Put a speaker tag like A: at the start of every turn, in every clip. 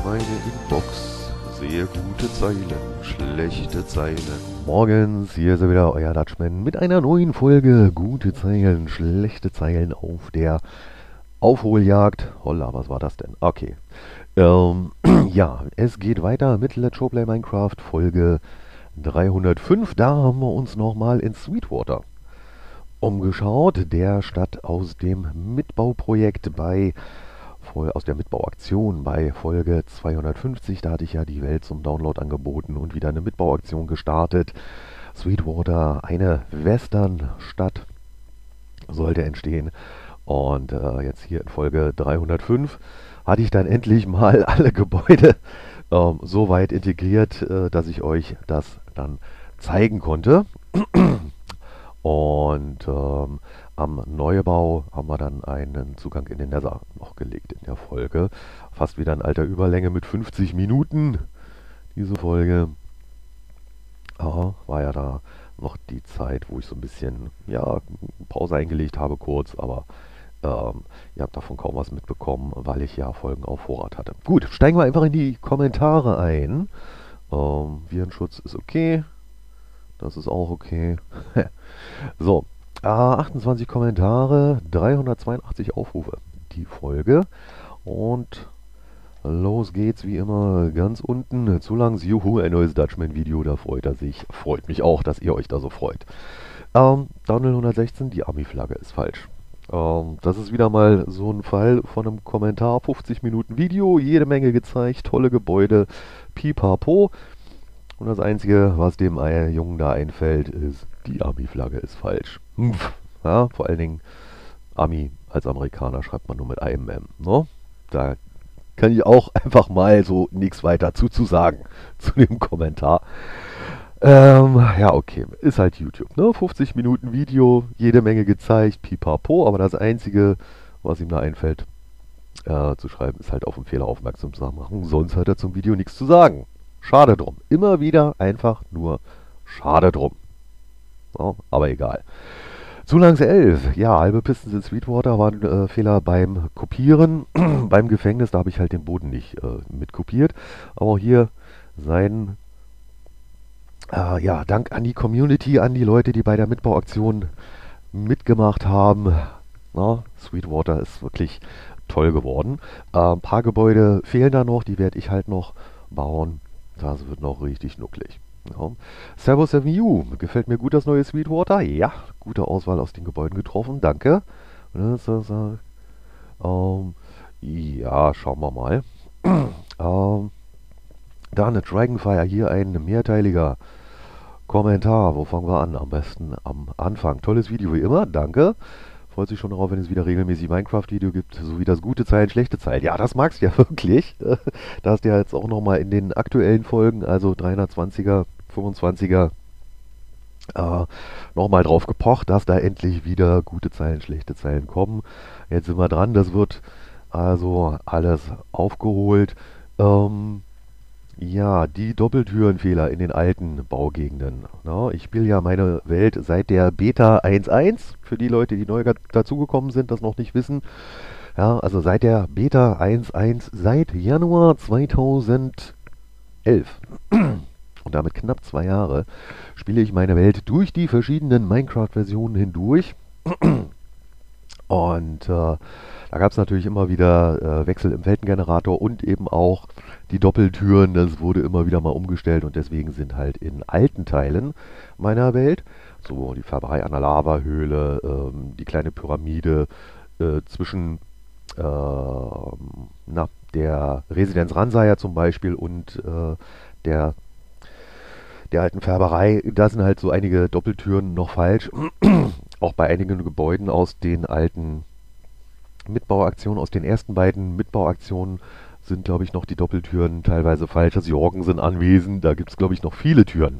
A: meine Inbox. Sehe gute Zeilen, schlechte Zeilen. Morgens, hier ist er wieder, euer Dutchman, mit einer neuen Folge Gute Zeilen, schlechte Zeilen auf der Aufholjagd. Holla, was war das denn? Okay. Ja, es geht weiter mit Let's Show Play Minecraft Folge 305. Da haben wir uns nochmal in Sweetwater umgeschaut, der Stadt aus dem Mitbauprojekt aus der Mitbauaktion bei Folge 250. Da hatte ich ja die Welt zum Download angeboten und wieder eine Mitbauaktion gestartet. Sweetwater, eine Westernstadt, sollte entstehen. Und jetzt hier in Folge 305 hatte ich dann endlich mal alle Gebäude so weit integriert, dass ich euch das dann zeigen konnte. Und am Neubau haben wir dann einen Zugang in den Nether noch gelegt in der Folge. Fast wieder in alter Überlänge mit 50 Minuten, diese Folge. War ja da noch die Zeit, wo ich so ein bisschen, ja, Pause eingelegt habe kurz, aber ihr habt davon kaum was mitbekommen, weil ich ja Folgen auf Vorrat hatte. Gut, steigen wir einfach in die Kommentare ein. Virenschutz ist okay. Das ist auch okay. So, 28 Kommentare, 382 Aufrufe, die Folge. Und los geht's wie immer ganz unten. Zu langs, juhu, ein neues Dutchman-Video, da freut er sich. Freut mich auch, dass ihr euch da so freut. Downhill 116, die Ami-Flagge ist falsch. Das ist wieder mal so ein Fall von einem Kommentar, 50 Minuten Video, jede Menge gezeigt, tolle Gebäude, pipapo. Und das Einzige, was dem Jungen da einfällt, ist, die Ami-Flagge ist falsch. Ja, vor allen Dingen, Ami als Amerikaner schreibt man nur mit einem M. Ne? Da kann ich auch einfach mal so nichts weiter zu sagen zu dem Kommentar. Ja, okay, ist halt YouTube. Ne? 50 Minuten Video, jede Menge gezeigt, pipapo. Aber das Einzige, was ihm da einfällt zu schreiben, ist halt auf den Fehler aufmerksam zu machen. Sonst hat er zum Video nichts zu sagen. Schade drum. Immer wieder einfach nur schade drum. Ja, aber egal. Zu langs 11. Ja, halbe Pistons in Sweetwater war ein Fehler beim Kopieren. Beim Gefängnis, da habe ich halt den Boden nicht mit kopiert. Aber auch hier sein ja, Dank an die Community, an die Leute, die bei der Mitbauaktion mitgemacht haben. Na, Sweetwater ist wirklich toll geworden. Ein paar Gebäude fehlen da noch, die werde ich halt noch bauen. Das wird noch richtig nucklig. Ja. Servus MU, gefällt mir gut das neue Sweetwater? Ja, gute Auswahl aus den Gebäuden getroffen, danke. Ja, schauen wir mal. Da eine Dragonfire, hier ein mehrteiliger Kommentar. Wo fangen wir an? Am besten am Anfang. Tolles Video wie immer, danke. Freut sich schon darauf, wenn es wieder regelmäßig Minecraft-Video gibt, sowie das gute Zeilen, schlechte Zeilen. Ja, das magst du ja wirklich. Da hast du ja jetzt auch nochmal in den aktuellen Folgen, also 320er, 25er, nochmal drauf gepocht, dass da endlich wieder gute Zeilen, schlechte Zeilen kommen. Jetzt sind wir dran, das wird also alles aufgeholt. Ja, die Doppeltürenfehler in den alten Baugegenden. Na, ich spiele ja meine Welt seit der Beta 1.1. Für die Leute, die neu dazugekommen sind, das noch nicht wissen. Ja, also seit der Beta 1.1, seit Januar 2011. Und damit knapp 2 Jahre spiele ich meine Welt durch die verschiedenen Minecraft-Versionen hindurch. Und da gab es natürlich immer wieder Wechsel im Weltengenerator und eben auch die Doppeltüren. Das wurde immer wieder mal umgestellt und deswegen sind halt in alten Teilen meiner Welt, so die Färberei an der Lavahöhle, die kleine Pyramide zwischen der Residenz Ransaya zum Beispiel und der alten Färberei, da sind halt so einige Doppeltüren noch falsch. Auch bei einigen Gebäuden aus den alten Mitbauaktionen, aus den ersten beiden Mitbauaktionen sind, glaube ich, noch die Doppeltüren teilweise falsch. Das Jorgensen anwesend, da gibt es, glaube ich, noch viele Türen,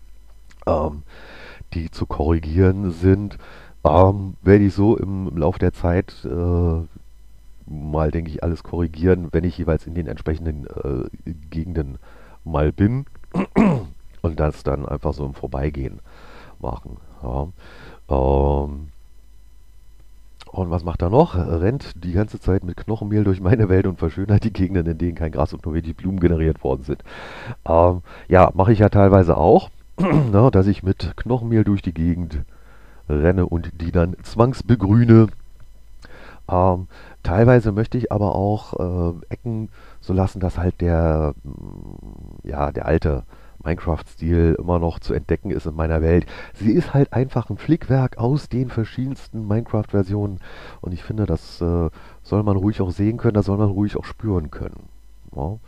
A: die zu korrigieren sind. Werde ich so im Laufe der Zeit mal, denke ich, alles korrigieren, wenn ich jeweils in den entsprechenden Gegenden mal bin und das dann einfach so im Vorbeigehen machen. Ja. Und was macht er noch? Rennt die ganze Zeit mit Knochenmehl durch meine Welt und verschönert die Gegenden, in denen kein Gras und nur wenig Blumen generiert worden sind. Ja, mache ich ja teilweise auch, na, dass ich mit Knochenmehl durch die Gegend renne und die dann zwangsbegrüne. Ähm, Teilweise möchte ich aber auch Ecken so lassen, dass halt ja, der alte Minecraft-Stil immer noch zu entdecken ist in meiner Welt. Sie ist halt einfach ein Flickwerk aus den verschiedensten Minecraft-Versionen und ich finde, das soll man ruhig auch sehen können, das soll man ruhig auch spüren können. Ja?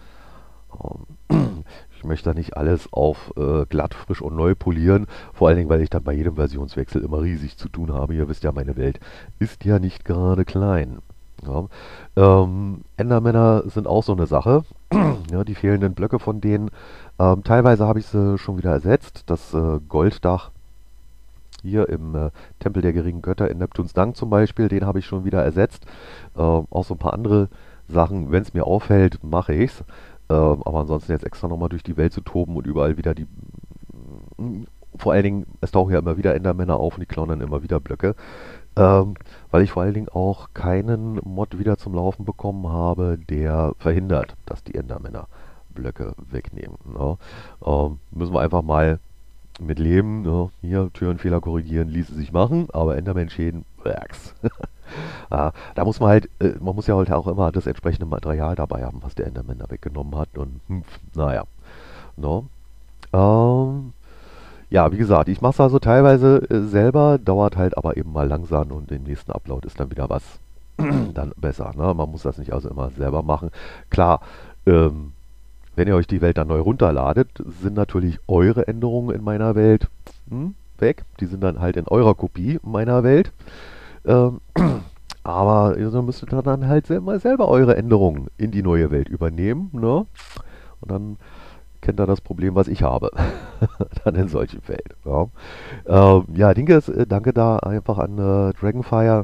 A: Ich möchte da nicht alles auf glatt, frisch und neu polieren, vor allen Dingen, weil ich dann bei jedem Versionswechsel immer riesig zu tun habe. Ihr wisst ja, meine Welt ist ja nicht gerade klein. Ja. Endermänner sind auch so eine Sache. Ja, die fehlenden Blöcke von denen. Teilweise habe ich sie schon wieder ersetzt. Das Golddach hier im Tempel der geringen Götter in Neptuns Dank zum Beispiel, den habe ich schon wieder ersetzt. Auch so ein paar andere Sachen. Wenn es mir auffällt, mache ich's. Aber ansonsten jetzt extra nochmal durch die Welt zu toben und überall wieder die. Vor allen Dingen, es tauchen ja immer wieder Endermänner auf und die klauen dann immer wieder Blöcke. Weil ich vor allen Dingen auch keinen Mod wieder zum Laufen bekommen habe, der verhindert, dass die Endermänner Blöcke wegnehmen. Ne? Müssen wir einfach mal mit leben. Ne? Hier Türenfehler korrigieren, ließe sich machen, aber Enderman-Schäden, werks. Da muss man muss ja heute auch immer das entsprechende Material dabei haben, was der Enderman da weggenommen hat. Und naja. No? Ähm, ja, wie gesagt, ich mache es also teilweise selber, dauert halt aber eben mal langsam und im nächsten Upload ist dann wieder was dann besser. Ne? Man muss das nicht also immer selber machen. Klar, ähm, wenn ihr euch die Welt dann neu runterladet, sind natürlich eure Änderungen in meiner Welt weg. Die sind dann halt in eurer Kopie meiner Welt. Ähm, aber ihr müsstet dann halt selber eure Änderungen in die neue Welt übernehmen. Ne? Und dann kennt ihr das Problem, was ich habe. Dann in solchen Fällen. Ja, ja danke da einfach an Dragonfire.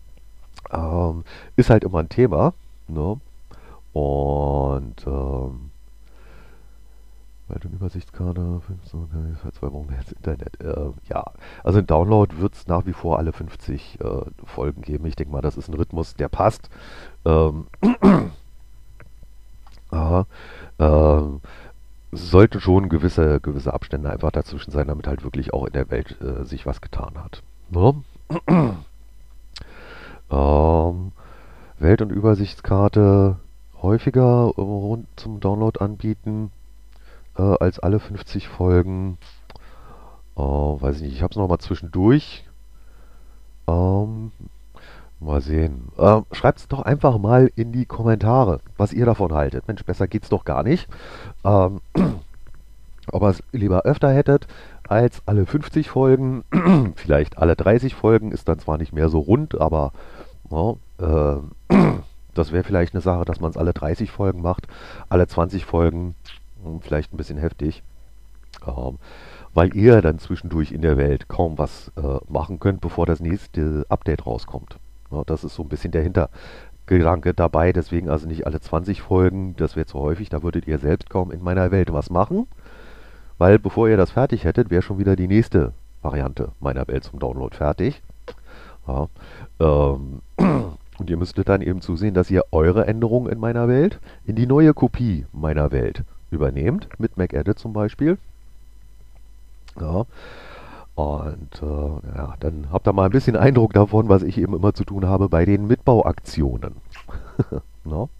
A: Ist halt immer ein Thema. Ne? Und Welt- und Übersichtskarte, so, seit 2 Wochen jetzt Internet. Ja, also ein Download wird es nach wie vor alle 50 Folgen geben. Ich denke mal, das ist ein Rhythmus, der passt. Ähm, aha, ähm, es sollten schon gewisse Abstände einfach dazwischen sein, damit halt wirklich auch in der Welt sich was getan hat. Ne? Ähm, Welt- und Übersichtskarte häufiger rund zum Download anbieten als alle 50 Folgen. Weiß ich nicht, ich habe es nochmal zwischendurch. Ähm, Mal sehen. Schreibt es doch einfach mal in die Kommentare, was ihr davon haltet. Mensch, besser geht's doch gar nicht. Ähm, Ob ihr es lieber öfter hättet als alle 50 Folgen. Vielleicht alle 30 Folgen ist dann zwar nicht mehr so rund, aber ja, das wäre vielleicht eine Sache, dass man es alle 30 Folgen macht. Alle 20 Folgen vielleicht ein bisschen heftig. Ähm, Weil ihr dann zwischendurch in der Welt kaum was machen könnt, bevor das nächste Update rauskommt. Ja, das ist so ein bisschen der Hintergedanke dabei. Deswegen also nicht alle 20 Folgen, das wäre zu häufig. Da würdet ihr selbst kaum in meiner Welt was machen. Weil bevor ihr das fertig hättet, wäre schon wieder die nächste Variante meiner Welt zum Download fertig. Ja, und ihr müsstet dann eben zusehen, dass ihr eure Änderungen in meiner Welt in die neue Kopie meiner Welt übernehmt. Mit MacEdit zum Beispiel. Ja. Und ja, dann habt ihr mal ein bisschen Eindruck davon, was ich eben immer zu tun habe bei den Mitbauaktionen. No?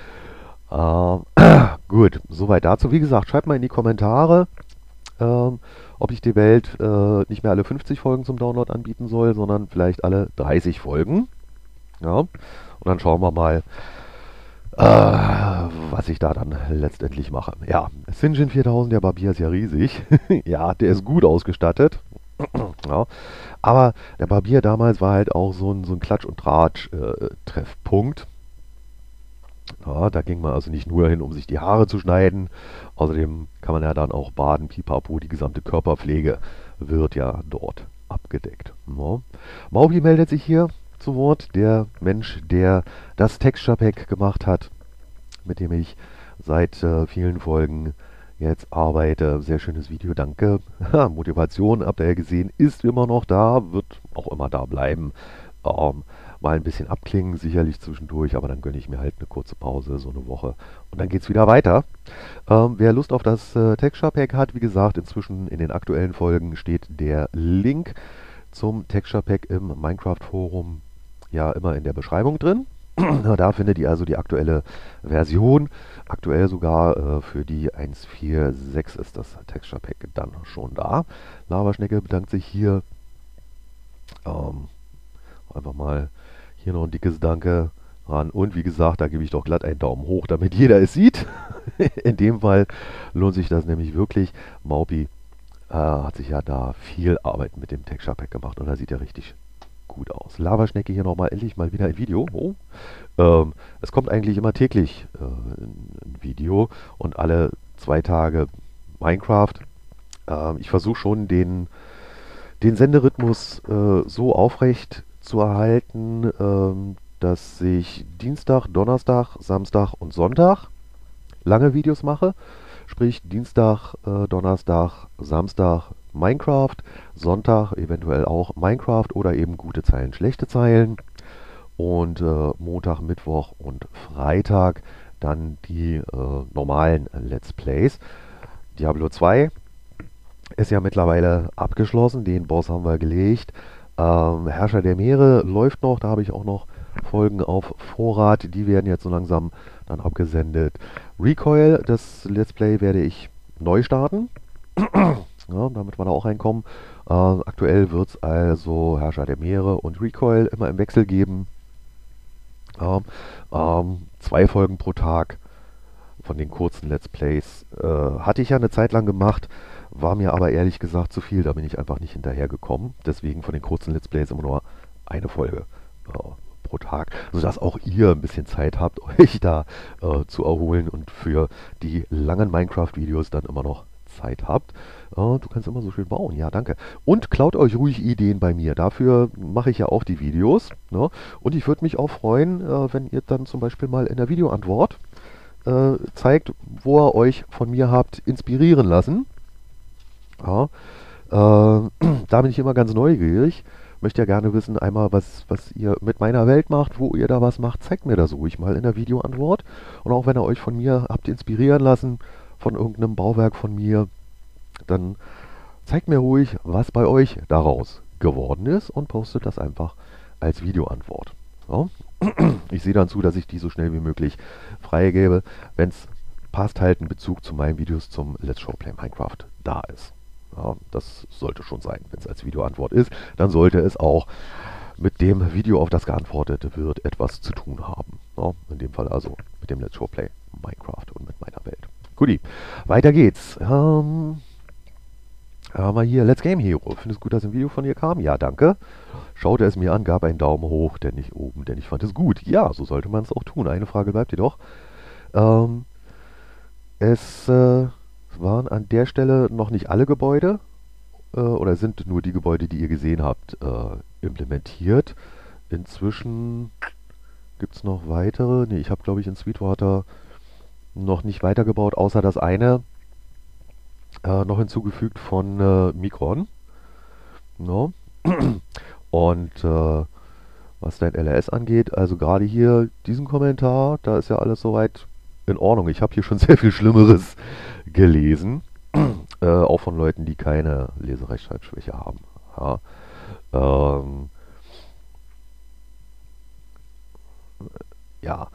A: Gut, soweit dazu. Wie gesagt, schreibt mal in die Kommentare, ob ich die Welt nicht mehr alle 50 Folgen zum Download anbieten soll, sondern vielleicht alle 30 Folgen. Ja, und dann schauen wir mal, was ich da dann letztendlich mache. Ja, Sinjin 4000, der Barbier ist ja riesig. Ja, der ist gut ausgestattet. Ja, aber der Barbier damals war halt auch so ein Klatsch- und Tratsch-Treffpunkt. Ja, da ging man also nicht nur hin, um sich die Haare zu schneiden. Außerdem kann man ja dann auch baden, pipapo, die gesamte Körperpflege wird ja dort abgedeckt. Ja. Maupi meldet sich hier zu Wort, der Mensch, der das Texture Pack gemacht hat, mit dem ich seit vielen Folgen jetzt arbeite. Sehr schönes Video, danke. Motivation, habt ihr ja gesehen, ist immer noch da, wird auch immer da bleiben. Ähm, mal ein bisschen abklingen, sicherlich zwischendurch, aber dann gönne ich mir halt eine kurze Pause, so eine Woche und dann geht's wieder weiter. Wer Lust auf das Texture Pack hat, wie gesagt, inzwischen in den aktuellen Folgen steht der Link zum Texture Pack im Minecraft Forum ja immer in der Beschreibung drin. Da findet ihr also die aktuelle Version. Aktuell sogar für die 1.4.6 ist das Texture Pack dann schon da. Lavaschnecke bedankt sich hier. Ähm, Einfach mal hier noch ein dickes Danke ran. Und wie gesagt, da gebe ich doch glatt einen Daumen hoch, damit jeder es sieht. In dem Fall lohnt sich das nämlich wirklich. Maupi hat sich ja da viel Arbeit mit dem Texture Pack gemacht und da sieht er richtig gut aus. Lavaschnecke hier nochmal endlich mal wieder ein Video. Oh. Es kommt eigentlich immer täglich ein Video und alle 2 Tage Minecraft. Ich versuche schon den Senderhythmus so aufrecht zu erhalten, dass ich Dienstag, Donnerstag, Samstag und Sonntag lange Videos mache. Sprich Dienstag, Donnerstag, Samstag Minecraft, Sonntag eventuell auch Minecraft oder eben gute Zeilen, schlechte Zeilen. Und Montag, Mittwoch und Freitag dann die normalen Let's Plays. Diablo 2 ist ja mittlerweile abgeschlossen, den Boss haben wir gelegt. Herrscher der Meere läuft noch, da habe ich auch noch Folgen auf Vorrat, die werden jetzt so langsam dann abgesendet. Recoil, das Let's Play werde ich neu starten, ja, damit wir da auch reinkommen. Aktuell wird es also Herrscher der Meere und Recoil immer im Wechsel geben. 2 Folgen pro Tag von den kurzen Let's Plays hatte ich ja eine Zeit lang gemacht, war mir aber ehrlich gesagt zu viel, da bin ich einfach nicht hinterhergekommen. Deswegen von den kurzen Let's Plays immer nur eine Folge pro Tag, sodass auch ihr ein bisschen Zeit habt, euch da zu erholen und für die langen Minecraft-Videos dann immer noch Zeit habt. Du kannst immer so schön bauen, ja danke. Und klaut euch ruhig Ideen bei mir, dafür mache ich ja auch die Videos. Ne? Und ich würde mich auch freuen, wenn ihr dann zum Beispiel mal in der Videoantwort zeigt, wo ihr euch von mir habt inspirieren lassen. Ja, da bin ich immer ganz neugierig. Möchte ja gerne wissen, einmal, was ihr mit meiner Welt macht, wo ihr da was macht, zeigt mir das ruhig mal in der Videoantwort. Und auch wenn ihr euch von mir habt inspirieren lassen, von irgendeinem Bauwerk von mir, dann zeigt mir ruhig, was bei euch daraus geworden ist und postet das einfach als Videoantwort. Ja? Ich sehe dann zu, dass ich die so schnell wie möglich freigebe, wenn es passt, halt ein Bezug zu meinen Videos zum Let's Show Play Minecraft da ist. Ja, das sollte schon sein. Wenn es als Videoantwort ist, dann sollte es auch mit dem Video, auf das geantwortet wird, etwas zu tun haben. Ja, in dem Fall also mit dem Let's Show Play Minecraft und mit meiner Welt. Guti, weiter geht's. Haben wir hier Let's Game Hero. Findest du gut, dass ein Video von dir kam? Ja, danke. Schaute es mir an, gab einen Daumen hoch, denn nicht oben, denn ich fand es gut. Ja, so sollte man es auch tun. Eine Frage bleibt jedoch. Es waren an der Stelle noch nicht alle Gebäude oder sind nur die Gebäude, die ihr gesehen habt, implementiert. Inzwischen gibt es noch weitere. Ne, ich habe, glaube ich, in Sweetwater noch nicht weitergebaut, außer das eine noch hinzugefügt von Micron. No. Und was dein LRS angeht, also gerade hier diesen Kommentar, da ist ja alles soweit in Ordnung. Ich habe hier schon sehr viel Schlimmeres gelesen, auch von Leuten, die keine Leserechtschreibschwäche haben. Ja, ja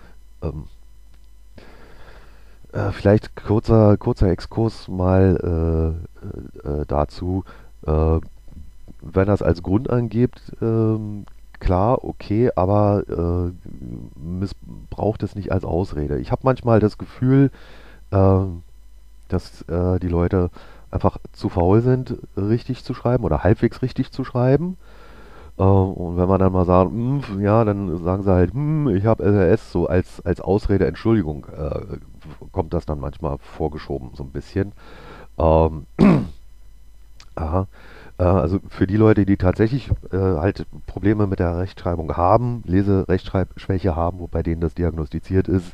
A: vielleicht kurzer Exkurs mal dazu. Wenn das als Grund angibt, klar, okay, aber missbraucht es nicht als Ausrede. Ich habe manchmal das Gefühl, dass die Leute einfach zu faul sind, richtig zu schreiben oder halbwegs richtig zu schreiben. Und wenn man dann mal sagt, ja, dann sagen sie halt, ich habe LRS, so als Ausrede, Entschuldigung, kommt das dann manchmal vorgeschoben, so ein bisschen. Ähm, aha. Also für die Leute, die tatsächlich halt Probleme mit der Rechtschreibung haben, Leserechtschreibschwäche haben, wobei denen das diagnostiziert ist,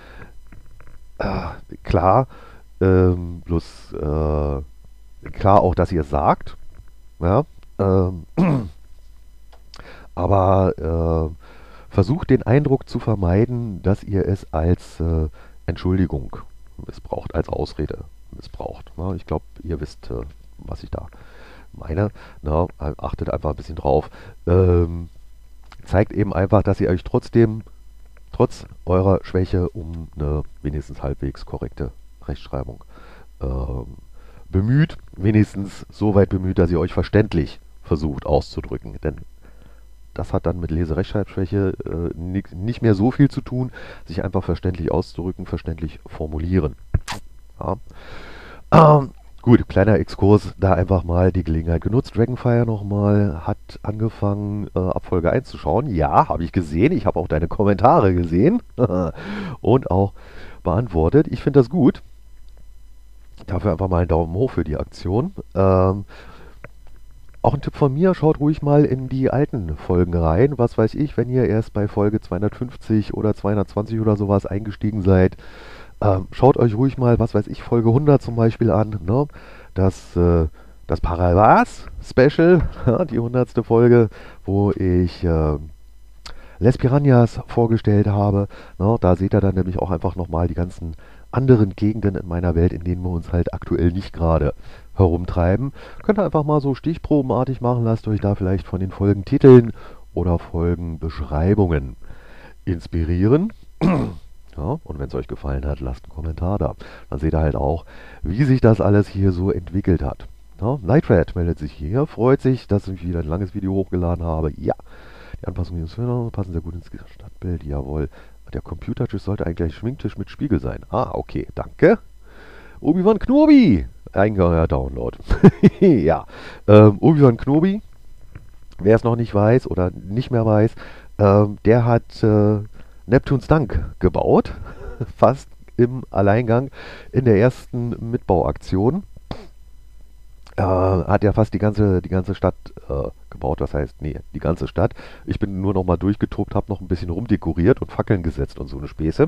A: klar, bloß klar auch, dass ihr es sagt, ja, aber versucht den Eindruck zu vermeiden, dass ihr es als Entschuldigung missbraucht, als Ausrede missbraucht. Na, ich glaube, ihr wisst, was ich da meine. Na, achtet einfach ein bisschen drauf. Zeigt eben einfach, dass ihr euch trotzdem, trotz eurer Schwäche, um eine wenigstens halbwegs korrekte Rechtschreibung ähm, bemüht. Wenigstens so weit bemüht, dass ihr euch verständlich versucht auszudrücken. Denn das hat dann mit Leserechtschreibschwäche nicht mehr so viel zu tun. Sich einfach verständlich auszudrücken, verständlich formulieren. Ja. Gut, kleiner Exkurs, da einfach mal die Gelegenheit genutzt. Dragonfire nochmal hat angefangen, ab Folge 1 zu schauen. Ja, habe ich gesehen. Ich habe auch deine Kommentare gesehen und auch beantwortet. Ich finde das gut. Dafür einfach mal einen Daumen hoch für die Aktion. Auch ein Tipp von mir, schaut ruhig mal in die alten Folgen rein. Was weiß ich, wenn ihr erst bei Folge 250 oder 220 oder sowas eingestiegen seid, schaut euch ruhig mal, was weiß ich, Folge 100 zum Beispiel an. Ne? Das Paravas-Special, ja, die 100. Folge, wo ich Les Piranhas vorgestellt habe. Ne? Da seht ihr dann nämlich auch einfach nochmal die ganzen anderen Gegenden in meiner Welt, in denen wir uns halt aktuell nicht gerade herumtreiben. Könnt ihr einfach mal so stichprobenartig machen, lasst euch da vielleicht von den Folgentiteln oder Folgenbeschreibungen inspirieren. Ja, und wenn es euch gefallen hat, lasst einen Kommentar da. Dann seht ihr halt auch, wie sich das alles hier so entwickelt hat. Ja, Nightrat meldet sich hier, freut sich, dass ich wieder ein langes Video hochgeladen habe. Ja, die Anpassungen passen sehr gut ins Stadtbild, jawohl. Der Computertisch sollte eigentlich ein Schminktisch mit Spiegel sein. Ah, okay, danke. Obi-Wan Kenobi, ein neuer Download. Ja, Obi-Wan Kenobi, wer es noch nicht weiß oder nicht mehr weiß, der hat Neptuns Dank gebaut, fast im Alleingang in der ersten Mitbauaktion. Hat ja fast die ganze Stadt gebaut, das heißt, nee, die ganze Stadt. Ich bin nur noch mal durchgetobt, habe noch ein bisschen rumdekoriert und Fackeln gesetzt und so eine Späße.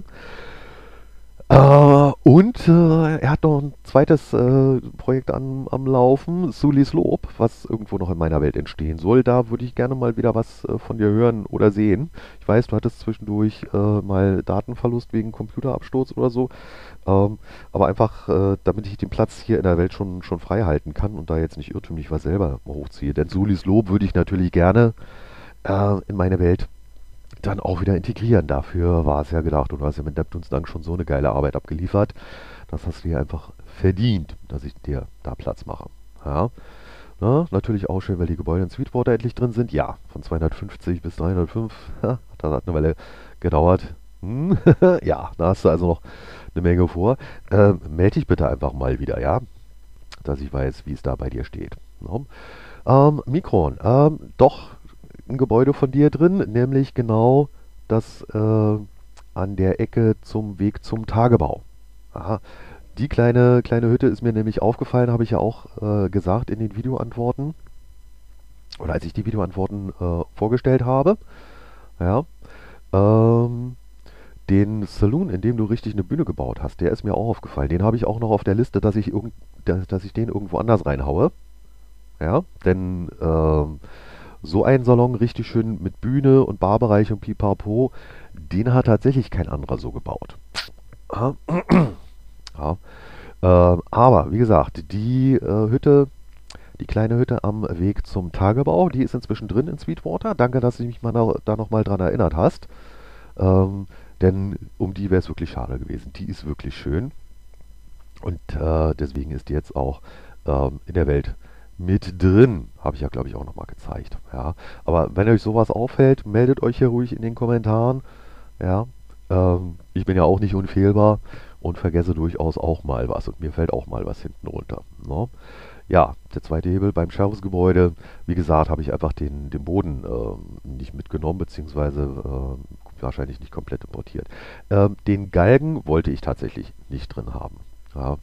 A: Er hat noch ein zweites Projekt am Laufen, Sulis Lob, was irgendwo noch in meiner Welt entstehen soll. Da würde ich gerne mal wieder was von dir hören oder sehen. Ich weiß, du hattest zwischendurch mal Datenverlust wegen Computerabsturz oder so. Aber einfach, damit ich den Platz hier in der Welt schon frei halten kann und da jetzt nicht irrtümlich was selber hochziehe. Denn Sulis Lob würde ich natürlich gerne in meine Welt dann auch wieder integrieren. Dafür war es ja gedacht und du hast ja mit Neptuns Dank schon so eine geile Arbeit abgeliefert. Das hast du dir einfach verdient, dass ich dir da Platz mache. Ja. Na, natürlich auch schön, weil die Gebäude in Sweetwater endlich drin sind. Ja, von 250 bis 305. Ja, das hat eine Weile gedauert. Ja, da hast du also noch eine Menge vor. Melde dich bitte einfach mal wieder, ja, dass ich weiß, wie es da bei dir steht. No? Mikron, doch ein Gebäude von dir drin, nämlich genau das an der Ecke zum Weg zum Tagebau. Aha. Die kleine Hütte ist mir nämlich aufgefallen, habe ich ja auch gesagt in den Videoantworten. Oder als ich die Videoantworten vorgestellt habe. Ja. Den Saloon, in dem du richtig eine Bühne gebaut hast, der ist mir auch aufgefallen. Den habe ich auch noch auf der Liste, dass ich den irgendwo anders reinhaue. Ja, denn so einen Salon richtig schön mit Bühne und Barbereich und Pipapo, den hat tatsächlich kein anderer so gebaut. Ja. Aber wie gesagt, die kleine Hütte am Weg zum Tagebau, die ist inzwischen drin in Sweetwater. Danke, dass du mich da nochmal dran erinnert hast. Denn um die wäre es wirklich schade gewesen. Die ist wirklich schön. Und deswegen ist die jetzt auch in der Welt mit drin. Habe ich ja, glaube ich, auch nochmal gezeigt. Ja. Aber wenn euch sowas auffällt, meldet euch hier ruhig in den Kommentaren. Ja. Ich bin ja auch nicht unfehlbar und vergesse durchaus auch mal was. Und mir fällt auch mal was hinten runter. No? Ja, der zweite Hebel beim Schärfungsgebäude. Wie gesagt, habe ich einfach den Boden nicht mitgenommen, beziehungsweise wahrscheinlich nicht komplett importiert. Den Galgen wollte ich tatsächlich nicht drin haben. Ja.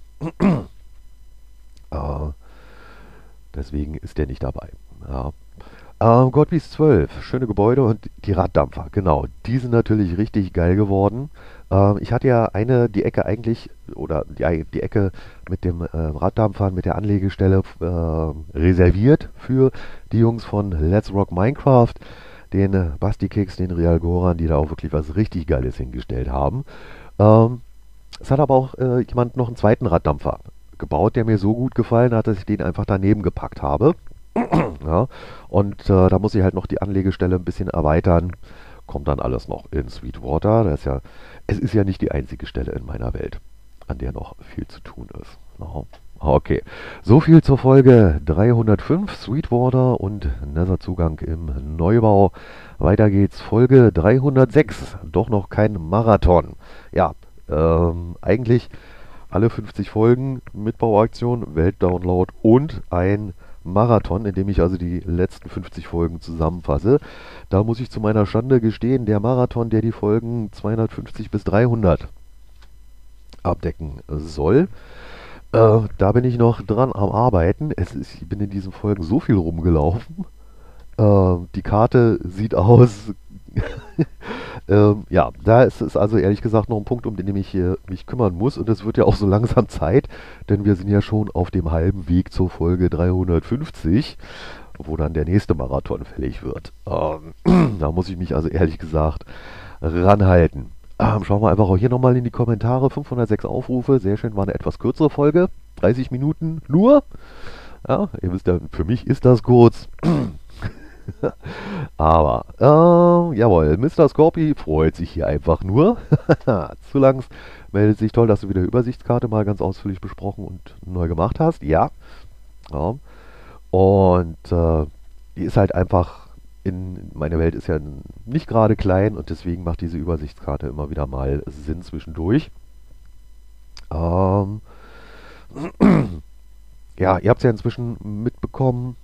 A: Deswegen ist der nicht dabei. Ja. Godbeast 12, schöne Gebäude und die Raddampfer, genau, die sind natürlich richtig geil geworden. Ich hatte ja die Ecke eigentlich, oder die Ecke mit dem Raddampfern, mit der Anlegestelle reserviert für die Jungs von Let's Rock Minecraft. den Basti-Kicks, den Real Goran, die da auch wirklich was richtig Geiles hingestellt haben. Ähm, Es hat aber auch jemand noch einen zweiten Raddampfer gebaut, der mir so gut gefallen hat, dass ich den einfach daneben gepackt habe. Ja, und da muss ich halt noch die Anlegestelle ein bisschen erweitern. Kommt dann alles noch in Sweetwater. Es ist ja nicht die einzige Stelle in meiner Welt, an der noch viel zu tun ist. Ja, okay, so viel zur Folge 305, Sweetwater und Netherzugang im Neubau. Weiter geht's, Folge 306, doch noch kein Marathon. Ja, eigentlich alle 50 Folgen Mitbauaktion, Weltdownload und ein Marathon, in dem ich also die letzten 50 Folgen zusammenfasse. Da muss ich zu meiner Schande gestehen, der Marathon, der die Folgen 250 bis 300 abdecken soll, da bin ich noch dran am Arbeiten. Ich bin in diesen Folgen so viel rumgelaufen. Die Karte sieht aus. Ja, da ist es also ehrlich gesagt noch ein Punkt, um den ich mich kümmern muss. Und es wird ja auch so langsam Zeit, denn wir sind ja schon auf dem halben Weg zur Folge 350, wo dann der nächste Marathon fällig wird. Da muss ich mich also ehrlich gesagt ranhalten. Schauen wir einfach auch hier nochmal in die Kommentare. 506 Aufrufe, sehr schön, war eine etwas kürzere Folge. 30 Minuten nur. Ja, ihr wisst ja, für mich ist das kurz. Aber, jawohl, Mr. Scorpi freut sich hier einfach nur. Zu langs meldet sich, toll, dass du wieder Übersichtskarte mal ganz ausführlich besprochen und neu gemacht hast. Ja. Ja. Und die ist halt einfach, meine Welt ist ja nicht gerade klein und deswegen macht diese Übersichtskarte immer wieder mal Sinn zwischendurch. Ähm, ja, ihr habt es ja inzwischen mitbekommen.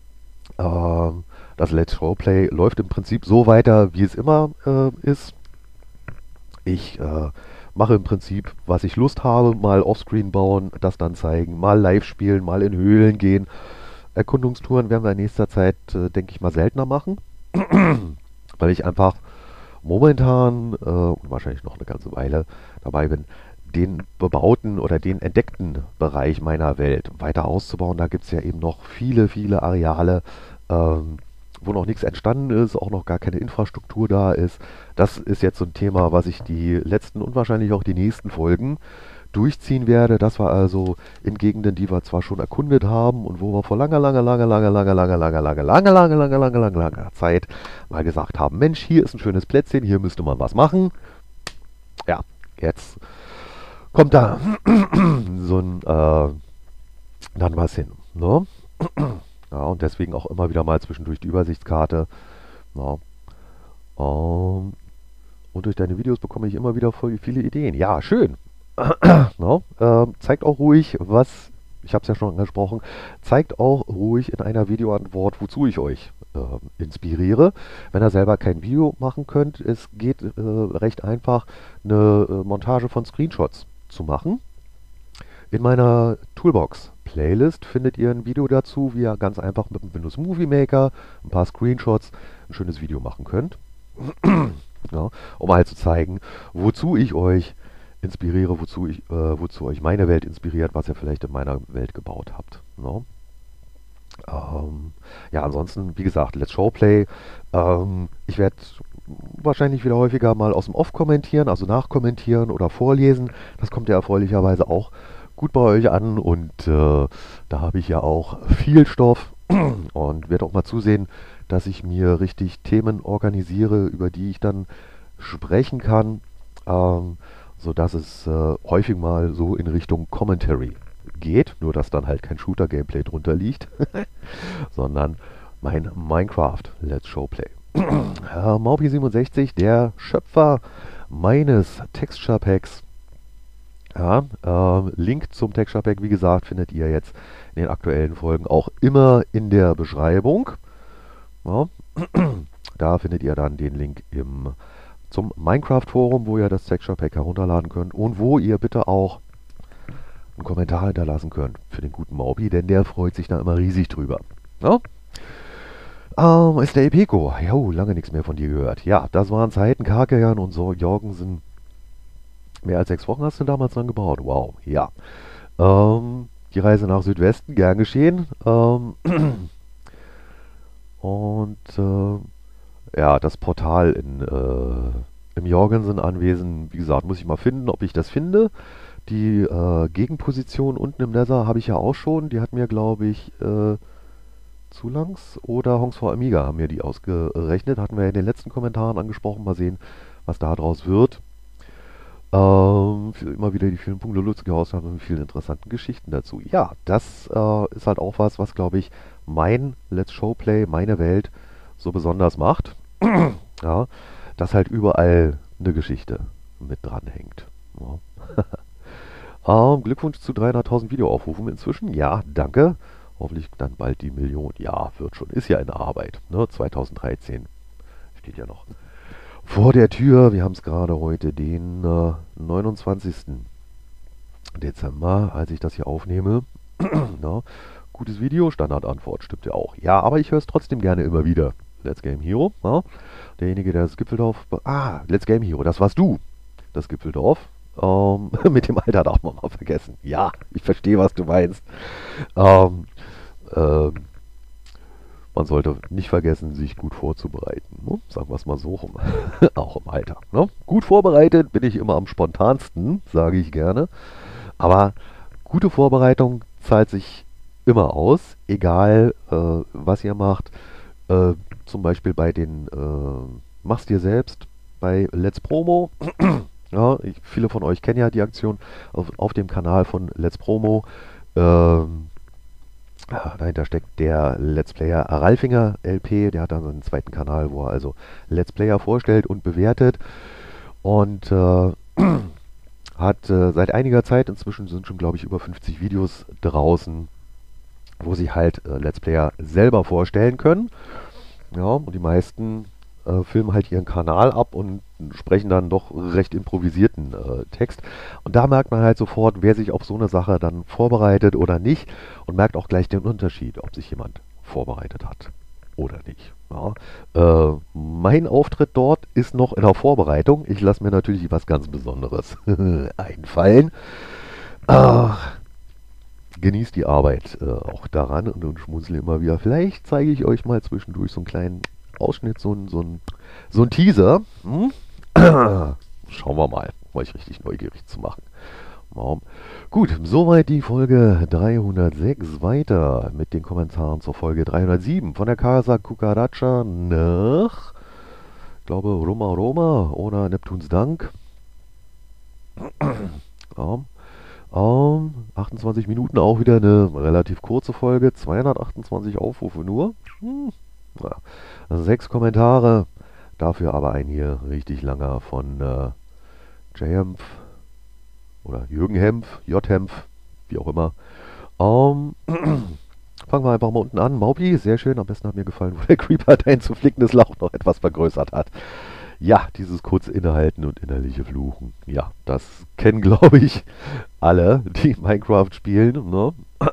A: Das Let's Roleplay läuft im Prinzip so weiter, wie es immer ist. Ich mache im Prinzip, was ich Lust habe, mal Offscreen bauen, das dann zeigen, mal live spielen, mal in Höhlen gehen. Erkundungstouren werden wir in nächster Zeit, denke ich mal, seltener machen, weil ich einfach momentan und wahrscheinlich noch eine ganze Weile dabei bin, den bebauten oder den entdeckten Bereich meiner Welt weiter auszubauen. Da gibt es ja eben noch viele, viele Areale, wo noch nichts entstanden ist, auch noch gar keine Infrastruktur da ist. Das ist jetzt so ein Thema, was ich die letzten und wahrscheinlich auch die nächsten Folgen durchziehen werde. Das war also in Gegenden, die wir zwar schon erkundet haben und wo wir vor langer Zeit mal gesagt haben, Mensch, hier ist ein schönes Plätzchen, hier müsste man was machen. Ja, jetzt kommt da so ein dann was hin. Ne? Ja, und deswegen auch immer wieder mal zwischendurch die Übersichtskarte. Ja. Und durch deine Videos bekomme ich immer wieder voll viele Ideen. Ja, schön. No? Zeigt auch ruhig, ich habe es ja schon angesprochen, zeigt auch ruhig in einer Videoantwort, wozu ich euch inspiriere. Wenn ihr selber kein Video machen könnt, es geht recht einfach, eine Montage von Screenshots zu machen. In meiner Toolbox-Playlist findet ihr ein Video dazu, wie ihr ganz einfach mit dem Windows Movie Maker ein paar Screenshots ein schönes Video machen könnt. Ja, um halt zu zeigen, wozu ich euch inspiriere, wozu euch meine Welt inspiriert, was ihr vielleicht in meiner Welt gebaut habt. No? Ja, ansonsten, wie gesagt, Let's Showplay. Ich werde wahrscheinlich wieder häufiger mal aus dem Off kommentieren, also nachkommentieren oder vorlesen. Das kommt ja erfreulicherweise auch gut bei euch an und da habe ich ja auch viel Stoff und werde auch mal zusehen, dass ich mir richtig Themen organisiere, über die ich dann sprechen kann, sodass es häufig mal so in Richtung Commentary geht, nur dass dann halt kein Shooter-Gameplay drunter liegt, sondern mein Minecraft Let's Showplay. Maupi67, der Schöpfer meines Texture Packs. Ja, Link zum Texture Pack, wie gesagt, findet ihr jetzt in den aktuellen Folgen auch immer in der Beschreibung. Ja, da findet ihr dann den Link zum Minecraft-Forum, wo ihr das Texture Pack herunterladen könnt und wo ihr bitte auch einen Kommentar hinterlassen könnt für den guten Maupi, denn der freut sich da immer riesig drüber. Ja? Ist der Epeco. Jo, lange nichts mehr von dir gehört. Ja, das waren Zeiten, Karkejan und so Jorgensen. Mehr als 6 Wochen hast du damals dran gebaut. Wow, ja. Die Reise nach Südwesten, gern geschehen. Und ja, das Portal im Jorgensen-Anwesen, wie gesagt, muss ich mal finden, ob ich das finde. Die Gegenposition unten im Nether habe ich ja auch schon. Die hat mir, glaube ich, Zulangs oder Hongs for Amiga haben mir die ausgerechnet. Hatten wir ja in den letzten Kommentaren angesprochen. Mal sehen, was da draus wird. Immer wieder die vielen Punkte lustige Aussagen und vielen interessanten Geschichten dazu. Ja, das ist halt auch was, glaube ich, mein Let's Showplay, meine Welt so besonders macht. Ja, dass halt überall eine Geschichte mit dranhängt. Ja. Glückwunsch zu 300.000 Videoaufrufen inzwischen. Ja, danke. Hoffentlich dann bald die Million. Ja, wird schon. Ist ja in der Arbeit. Ne? 2013 steht ja noch vor der Tür. Wir haben es gerade heute, den 29. Dezember, als ich das hier aufnehme. Na, gutes Video, Standardantwort, stimmt ja auch. Ja, aber ich höre es trotzdem gerne immer wieder. Let's Game Hero. Na? Derjenige, der das Gipfeldorf... Let's Game Hero, das warst du. Das Gipfeldorf. Mit dem Alter darf man mal vergessen. Ja, ich verstehe, was du meinst. Ähm, ähm, Man sollte nicht vergessen, sich gut vorzubereiten. Ne? Sagen wir es mal so rum. Auch im Alter. Ne? Gut vorbereitet bin ich immer am spontansten, sage ich gerne. Aber gute Vorbereitung zahlt sich immer aus, egal was ihr macht. Zum Beispiel bei den Mach's dir selbst, bei Let's Promo. Ja, viele von euch kennen ja die Aktion auf dem Kanal von Let's Promo. Dahinter steckt der Let's Player Ralfinger LP, der hat dann seinen zweiten Kanal, wo er also Let's Player vorstellt und bewertet. Und hat seit einiger Zeit, inzwischen sind schon, glaube ich, über 50 Videos draußen, wo sie halt Let's Player selber vorstellen können. Ja, und die meisten filmen halt ihren Kanal ab und sprechen dann doch recht improvisierten Text. Und da merkt man halt sofort, wer sich auf so eine Sache dann vorbereitet oder nicht und merkt auch gleich den Unterschied, ob sich jemand vorbereitet hat oder nicht. Ja. Mein Auftritt dort ist noch in der Vorbereitung. Ich lasse mir natürlich was ganz Besonderes einfallen. Genießt die Arbeit auch daran und schmunzle immer wieder. Vielleicht zeige ich euch mal zwischendurch so einen kleinen Ausschnitt, so ein Teaser. Hm? Schauen wir mal, um euch richtig neugierig zu machen. Ja. Gut, soweit die Folge 306. Weiter mit den Kommentaren zur Folge 307 von der Casa Cucaracha nach, ich glaube, Roma Roma oder Neptuns Dank. Ja. 28 Minuten, auch wieder eine relativ kurze Folge, 228 Aufrufe nur. Ja. 6 Kommentare, dafür aber ein hier richtig langer von J-Hempf oder Jürgen Hempf, J-Hempf, wie auch immer. Fangen wir einfach mal unten an. Maupi, sehr schön, am besten hat mir gefallen, wo der Creeper dein zu flickendes Lauch noch etwas vergrößert hat. Ja, dieses kurze Innehalten und innerliche Fluchen. Ja, das kennen, glaube ich, alle, die Minecraft spielen. Ne?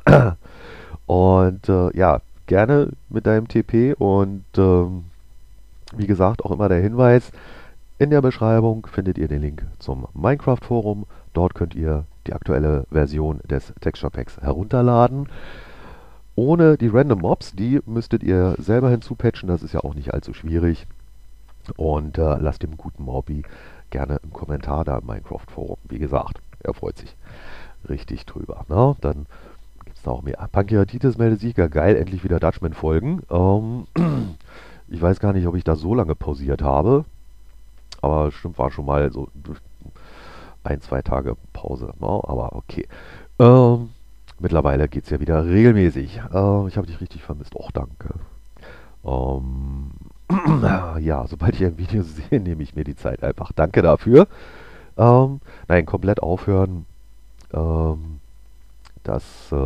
A: Und ja, gerne mit deinem TP und wie gesagt, auch immer der Hinweis, in der Beschreibung findet ihr den Link zum Minecraft-Forum. Dort könnt ihr die aktuelle Version des Texture Packs herunterladen. Ohne die Random Mobs, die müsstet ihr selber hinzupatchen, das ist ja auch nicht allzu schwierig. Und lasst dem guten Morbi gerne einen Kommentar da im Minecraft-Forum. Wie gesagt, er freut sich richtig drüber. Na, dann gibt es da auch mehr. Pankreatitis meldet sich, gar geil, endlich wieder Dutchman-Folgen. Ich weiß gar nicht, ob ich da so lange pausiert habe. Aber stimmt, war schon mal so 1-2 Tage Pause. Na, aber okay. Mittlerweile geht es ja wieder regelmäßig. Ich habe dich richtig vermisst. Och, danke. Ja, sobald ich ein Video sehe, nehme ich mir die Zeit einfach. Danke dafür. Nein, komplett aufhören. Das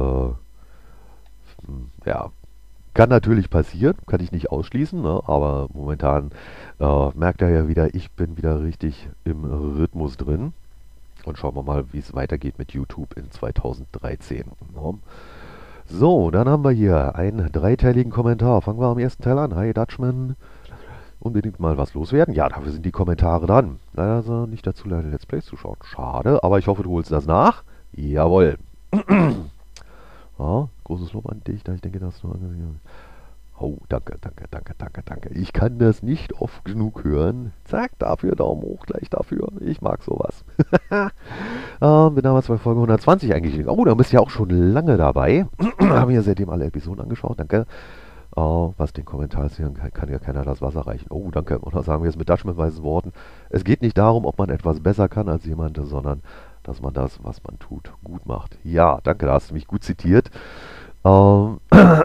A: ja, kann natürlich passieren, kann ich nicht ausschließen, ne? Aber momentan merkt er ja wieder, ich bin wieder richtig im Rhythmus drin. Und schauen wir mal, wie es weitergeht mit YouTube in 2013. Ne? So, dann haben wir hier einen dreiteiligen Kommentar. Fangen wir am ersten Teil an. Hi Dutchman. Unbedingt mal was loswerden. Ja, dafür sind die Kommentare dran. Leider ist er nicht dazu, leider Let's Plays zu schauen. Schade, aber ich hoffe, du holst das nach. Jawohl. Ja, großes Lob an dich, da ich denke, dass du... Oh, danke, danke, danke, danke, danke. Ich kann das nicht oft genug hören. Zack, dafür Daumen hoch, gleich dafür. Ich mag sowas. Bin damals bei Folge 120 eigentlich. Oh, da bist du ja auch schon lange dabei. Haben ja seitdem alle Episoden angeschaut. Danke. Was den Kommentar ist, kann ja keiner das Wasser reichen. Oh, danke. Und da sagen wir es mit Dutch mit weißen Worten. Es geht nicht darum, ob man etwas besser kann als jemand, sondern dass man das, was man tut, gut macht. Ja, danke, da hast du mich gut zitiert. Ähm,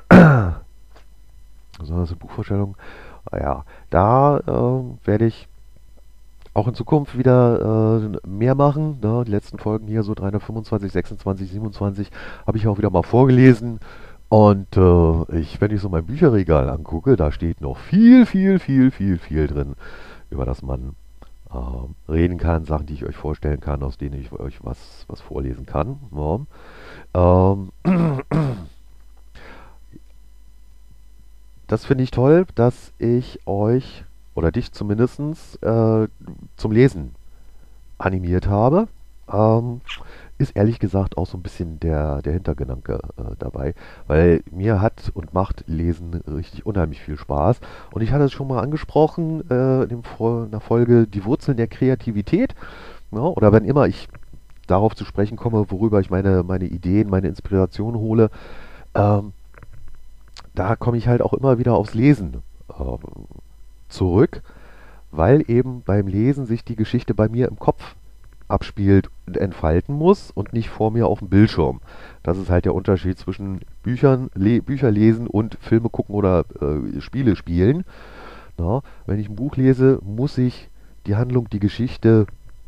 A: so, das ist eine Buchvorstellung. Ja, da werde ich auch in Zukunft wieder mehr machen. Ne? Die letzten Folgen hier, so 325, 26, 27, habe ich auch wieder mal vorgelesen. Und wenn ich so mein Bücherregal angucke, da steht noch viel, viel, viel, viel, viel drin, über das man reden kann, Sachen, die ich euch vorstellen kann, aus denen ich euch was vorlesen kann. Ja. Das finde ich toll, dass ich euch, oder dich zumindest, zum Lesen animiert habe. Ist ehrlich gesagt auch so ein bisschen der Hintergedanke dabei, weil mir hat und macht Lesen richtig unheimlich viel Spaß. Und ich hatte es schon mal angesprochen in der Folge Die Wurzeln der Kreativität. Ja, oder wenn immer ich darauf zu sprechen komme, worüber ich meine Ideen, meine Inspiration hole, ähm, da komme ich halt auch immer wieder aufs Lesen zurück, weil eben beim Lesen sich die Geschichte bei mir im Kopf abspielt und entfalten muss und nicht vor mir auf dem Bildschirm. Das ist halt der Unterschied zwischen Bücher lesen und Filme gucken oder Spiele spielen. Na, wenn ich ein Buch lese, muss ich die Handlung, die Geschichte,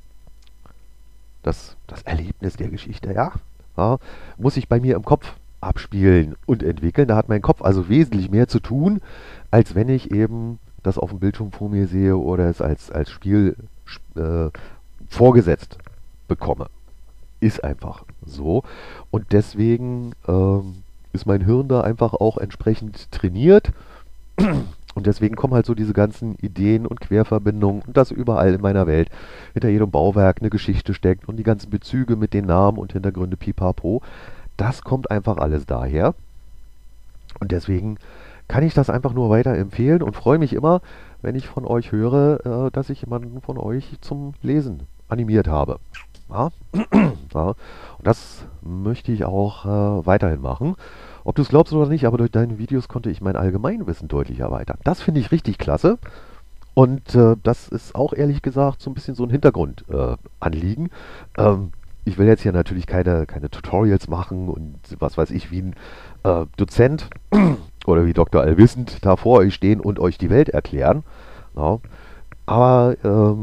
A: das Erlebnis der Geschichte, ja, muss ich bei mir im Kopf abspielen und entwickeln. Da hat mein Kopf also wesentlich mehr zu tun, als wenn ich eben das auf dem Bildschirm vor mir sehe oder es als Spiel äh, vorgesetzt bekomme. Ist einfach so. Und deswegen ist mein Hirn da einfach auch entsprechend trainiert. Und deswegen kommen halt so diese ganzen Ideen und Querverbindungen und dass überall in meiner Welt hinter jedem Bauwerk eine Geschichte steckt und die ganzen Bezüge mit den Namen und Hintergründe pipapo. Das kommt einfach alles daher. Und deswegen kann ich das einfach nur weiterempfehlen und freue mich immer, wenn ich von euch höre, dass ich jemanden von euch zum Lesen animiert habe. Ja? Ja. Und das möchte ich auch weiterhin machen. Ob du es glaubst oder nicht, aber durch deine Videos konnte ich mein Allgemeinwissen deutlich erweitern. Das finde ich richtig klasse. Und das ist auch ehrlich gesagt so ein bisschen so ein Hintergrundanliegen. Ich will jetzt hier natürlich keine Tutorials machen und was weiß ich, wie ein Dozent oder wie Dr. Allwissend da vor euch stehen und euch die Welt erklären. Ja. Aber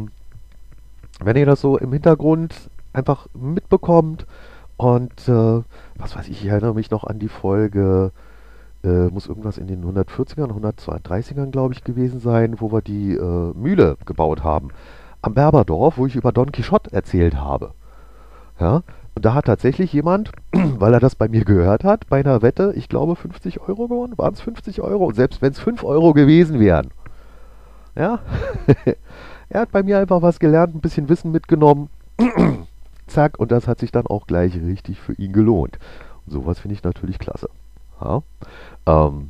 A: wenn ihr das so im Hintergrund einfach mitbekommt und was weiß ich erinnere mich noch an die Folge, muss irgendwas in den 140ern, 130ern glaube ich gewesen sein, wo wir die Mühle gebaut haben. Am Berberdorf, wo ich über Don Quixote erzählt habe. Ja? Und da hat tatsächlich jemand, weil er das bei mir gehört hat, bei einer Wette, ich glaube 50 Euro gewonnen, waren es 50 Euro, und selbst wenn es 5 Euro gewesen wären. Ja? Er hat bei mir einfach was gelernt, ein bisschen Wissen mitgenommen. Zack, und das hat sich dann auch gleich richtig für ihn gelohnt. Und sowas finde ich natürlich klasse. Ja? Ähm,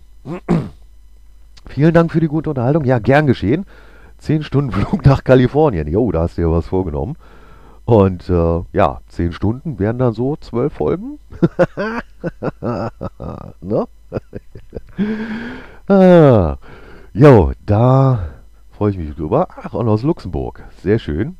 A: vielen Dank für die gute Unterhaltung. Ja, gern geschehen. 10 Stunden Flug nach Kalifornien. Jo, da hast du ja was vorgenommen. Und ja, 10 Stunden wären dann so 12 Folgen. Ne? Ah, jo, da freue ich mich drüber. Ach, und aus Luxemburg. Sehr schön.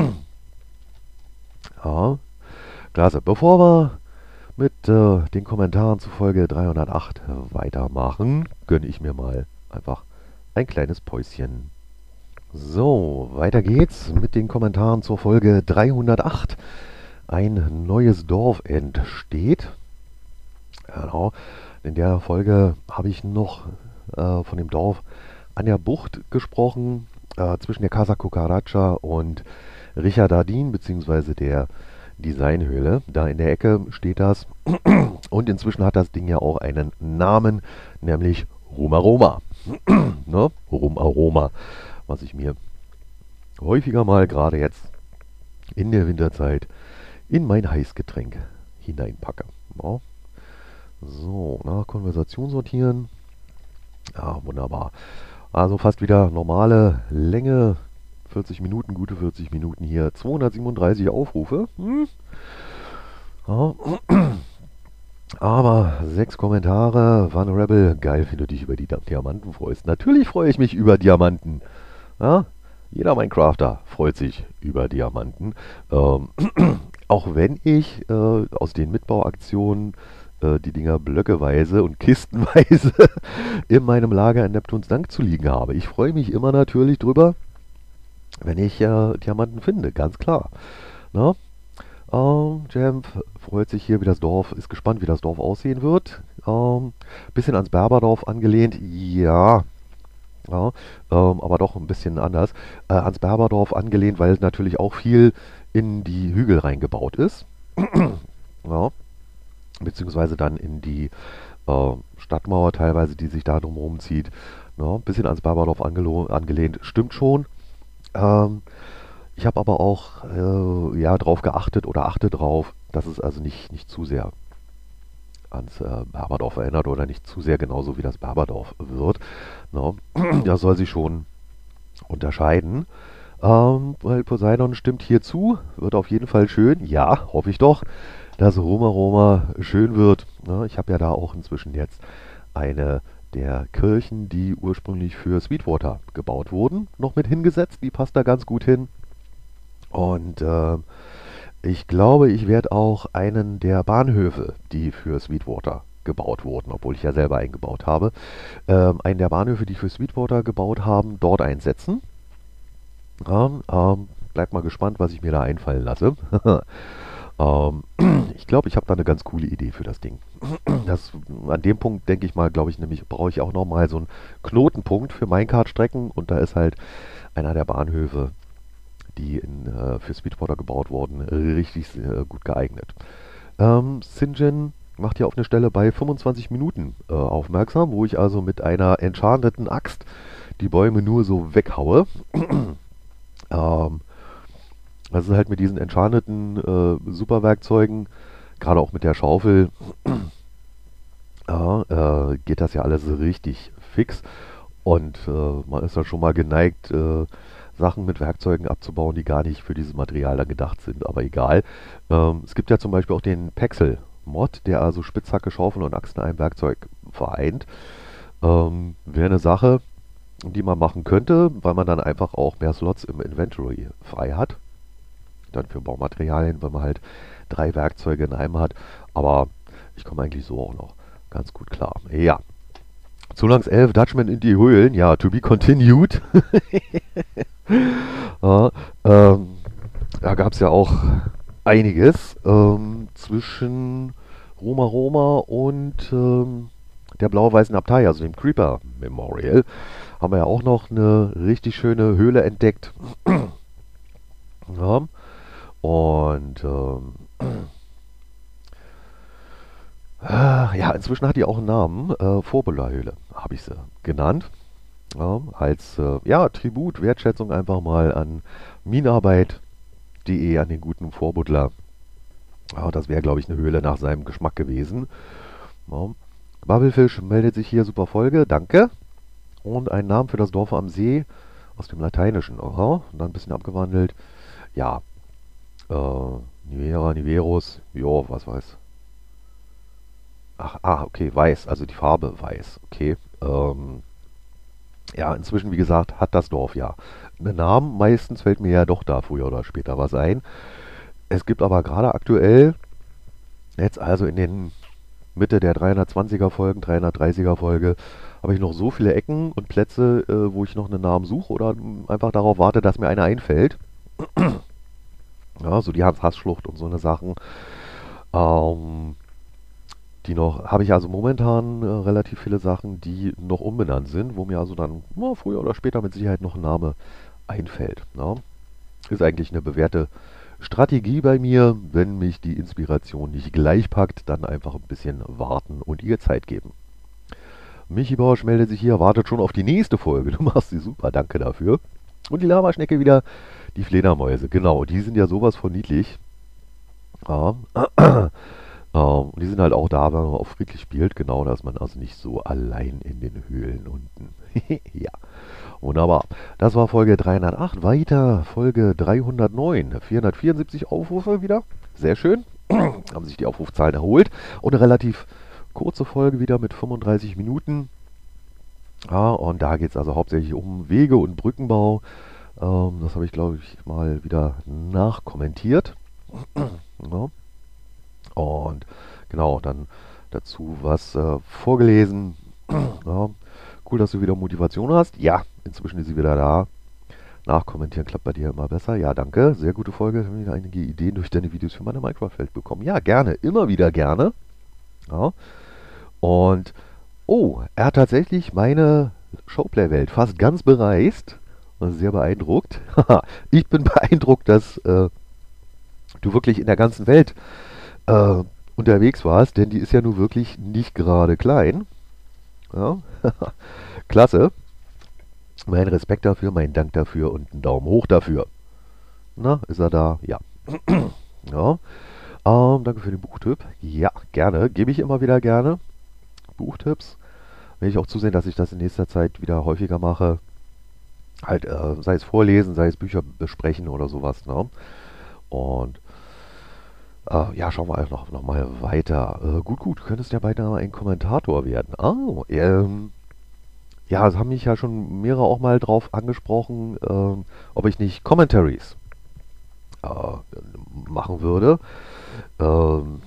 A: Ja, klasse. Bevor wir mit den Kommentaren zu Folge 308 weitermachen, gönne ich mir mal einfach ein kleines Päuschen. So, weiter geht's mit den Kommentaren zur Folge 308. Ein neues Dorf entsteht. Genau. In der Folge habe ich noch von dem Dorf an der Bucht gesprochen, zwischen der Casa Cucaracha und Richardardin, beziehungsweise der Designhöhle. Da in der Ecke steht das. Und inzwischen hat das Ding ja auch einen Namen, nämlich Rumaroma. Ne? Rumaroma, was ich mir häufiger mal, gerade jetzt in der Winterzeit, in mein Heißgetränk hineinpacke. Ja. So, nach Konversation sortieren. Ja, wunderbar. Also fast wieder normale Länge. 40 Minuten, gute 40 Minuten hier. 237 Aufrufe. Ja. Aber 6 Kommentare. Van Rebel, geil, wenn du dich über die Diamanten freust. Natürlich freue ich mich über Diamanten. Ja? Jeder Minecrafter freut sich über Diamanten. Ähm, auch wenn ich aus den Mitbauaktionen die Dinger blöckeweise und kistenweise in meinem Lager in Neptuns Dank zu liegen habe. Ich freue mich immer natürlich drüber, wenn ich Diamanten finde, ganz klar. Ne? Jamf freut sich hier, wie das Dorf, ist gespannt, wie das Dorf aussehen wird. Bisschen ans Berberdorf angelehnt, ja, ja, aber doch ein bisschen anders. Ans Berberdorf angelehnt, weil natürlich auch viel in die Hügel reingebaut ist. Ja, beziehungsweise dann in die Stadtmauer teilweise, die sich da drumherum zieht. Ja, bisschen ans Berberdorf angelehnt, stimmt schon. Ähm, Ich habe aber auch ja, drauf geachtet oder achte drauf, dass es also nicht zu sehr ans Berberdorf erinnert oder nicht zu sehr genauso wie das Berberdorf wird. No. Das soll sich schon unterscheiden. Weil Poseidon stimmt hier zu, wird auf jeden Fall schön. Ja, hoffe ich doch, dass Roma Roma schön wird. Ja, ich habe ja da auch inzwischen jetzt eine der Kirchen, die ursprünglich für Sweetwater gebaut wurden, noch mit hingesetzt. Die passt da ganz gut hin. Und ich glaube, ich werde auch einen der Bahnhöfe, die für Sweetwater gebaut wurden, obwohl ich ja selber eingebaut habe, einen der Bahnhöfe, die für Sweetwater gebaut haben, dort einsetzen. Ja, bleibt mal gespannt, was ich mir da einfallen lasse. ähm, ich glaube, ich habe da eine ganz coole Idee für das Ding. An dem Punkt denke ich mal, glaube ich, nämlich brauche ich auch nochmal so einen Knotenpunkt für Minecart-Strecken und da ist halt einer der Bahnhöfe, die für Sweetwater gebaut wurden, richtig gut geeignet. Sinjin macht hier auf eine Stelle bei 25 Minuten aufmerksam, wo ich also mit einer enchanteten Axt die Bäume nur so weghaue. Also halt mit diesen enchanteten Superwerkzeugen, gerade auch mit der Schaufel, geht das ja alles richtig fix. Und man ist dann schon mal geneigt, Sachen mit Werkzeugen abzubauen, die gar nicht für dieses Material dann gedacht sind. Aber egal. Es gibt ja zum Beispiel auch den Pexel-Mod, der also Spitzhacke, Schaufel und Axt in einem Werkzeug vereint. Wäre eine Sache, die man machen könnte, weil man dann einfach auch mehr Slots im Inventory frei hat. Dann für Baumaterialien, wenn man halt 3 Werkzeuge in einem hat. Aber ich komme eigentlich so auch noch ganz gut klar. Ja. Zulangs 11 Dutchman in die Höhlen. Ja, to be continued. Ja, da gab es ja auch einiges zwischen Roma Roma und der blau-weißen Abtei, also dem Creeper Memorial, haben wir ja auch noch eine richtig schöne Höhle entdeckt. Ja, und ja, inzwischen hat die auch einen Namen. Vorbula-Höhle habe ich sie genannt. Ja, als ja, Tribut, Wertschätzung einfach mal an Minenarbeit.de, an den guten Vorbuddler. Ja, das wäre, glaube ich, eine Höhle nach seinem Geschmack gewesen. Ja. Bubblefish meldet sich hier, super Folge, danke. Und ein Namen für das Dorf am See aus dem Lateinischen. Aha, und dann ein bisschen abgewandelt. Ja, Nivera, Niveros, jo, was weiß. Ach, okay, weiß, also die Farbe weiß, okay. Ja, inzwischen, wie gesagt, hat das Dorf ja einen Namen. Meistens fällt mir ja doch da früher oder später was ein. Es gibt aber gerade aktuell, jetzt also in den Mitte der 320er Folgen, 330er Folge, habe ich noch so viele Ecken und Plätze, wo ich noch einen Namen suche oder einfach darauf warte, dass mir einer einfällt. Ja, so die Hans-Hass-Schlucht und so eine Sachen. Ähm, Die noch, habe ich also momentan relativ viele Sachen, die noch unbenannt sind, wo mir also dann früher oder später mit Sicherheit noch ein Name einfällt. Ja. Ist eigentlich eine bewährte Strategie bei mir, wenn mich die Inspiration nicht gleich packt, dann einfach ein bisschen warten und ihr Zeit geben. Michi Bausch meldet sich hier, wartet schon auf die nächste Folge. Du machst sie super, danke dafür. Und die Lavaschnecke wieder, die Fledermäuse. Genau, die sind ja sowas von niedlich. Ja. Die sind halt auch da, wenn man auf friedlich spielt, genau, dass man also nicht so allein in den Höhlen unten. Ja, wunderbar. Das war Folge 308. Weiter Folge 309. 474 Aufrufe wieder. Sehr schön. Haben sich die Aufrufzahlen erholt. Und eine relativ kurze Folge wieder mit 35 Minuten. Ja, und da geht es also hauptsächlich um Wege und Brückenbau. Das habe ich, glaube ich, mal wieder nachkommentiert. Ja. Und genau, dann dazu was vorgelesen. Ja. Cool, dass du wieder Motivation hast. Ja, inzwischen ist sie wieder da. Nachkommentieren klappt bei dir immer besser. Ja, danke. Sehr gute Folge. Ich habe wieder einige Ideen durch deine Videos für meine Minecraft-Welt bekommen. Ja, gerne. Immer wieder gerne. Ja. Und, oh, er hat tatsächlich meine Showplay-Welt fast ganz bereist. War sehr beeindruckt. Ich bin beeindruckt, dass du wirklich in der ganzen Welt unterwegs warst, denn die ist ja nun wirklich nicht gerade klein. Ja. Klasse. Mein Respekt dafür, mein Dank dafür und einen Daumen hoch dafür. Na, ist er da? Ja. Ja. Danke für den Buchtipp. Ja, gerne. Gebe ich immer wieder gerne. Buchtipps. Will ich auch zusehen, dass ich das in nächster Zeit wieder häufiger mache. Halt, sei es vorlesen, sei es Bücher besprechen oder sowas. Ne? Und ja, schauen wir einfach noch mal weiter. Gut, du könntest ja beinahe ein Kommentator werden. Ja, es haben mich ja schon mehrere auch mal drauf angesprochen, ob ich nicht Commentaries äh, machen würde. Ähm,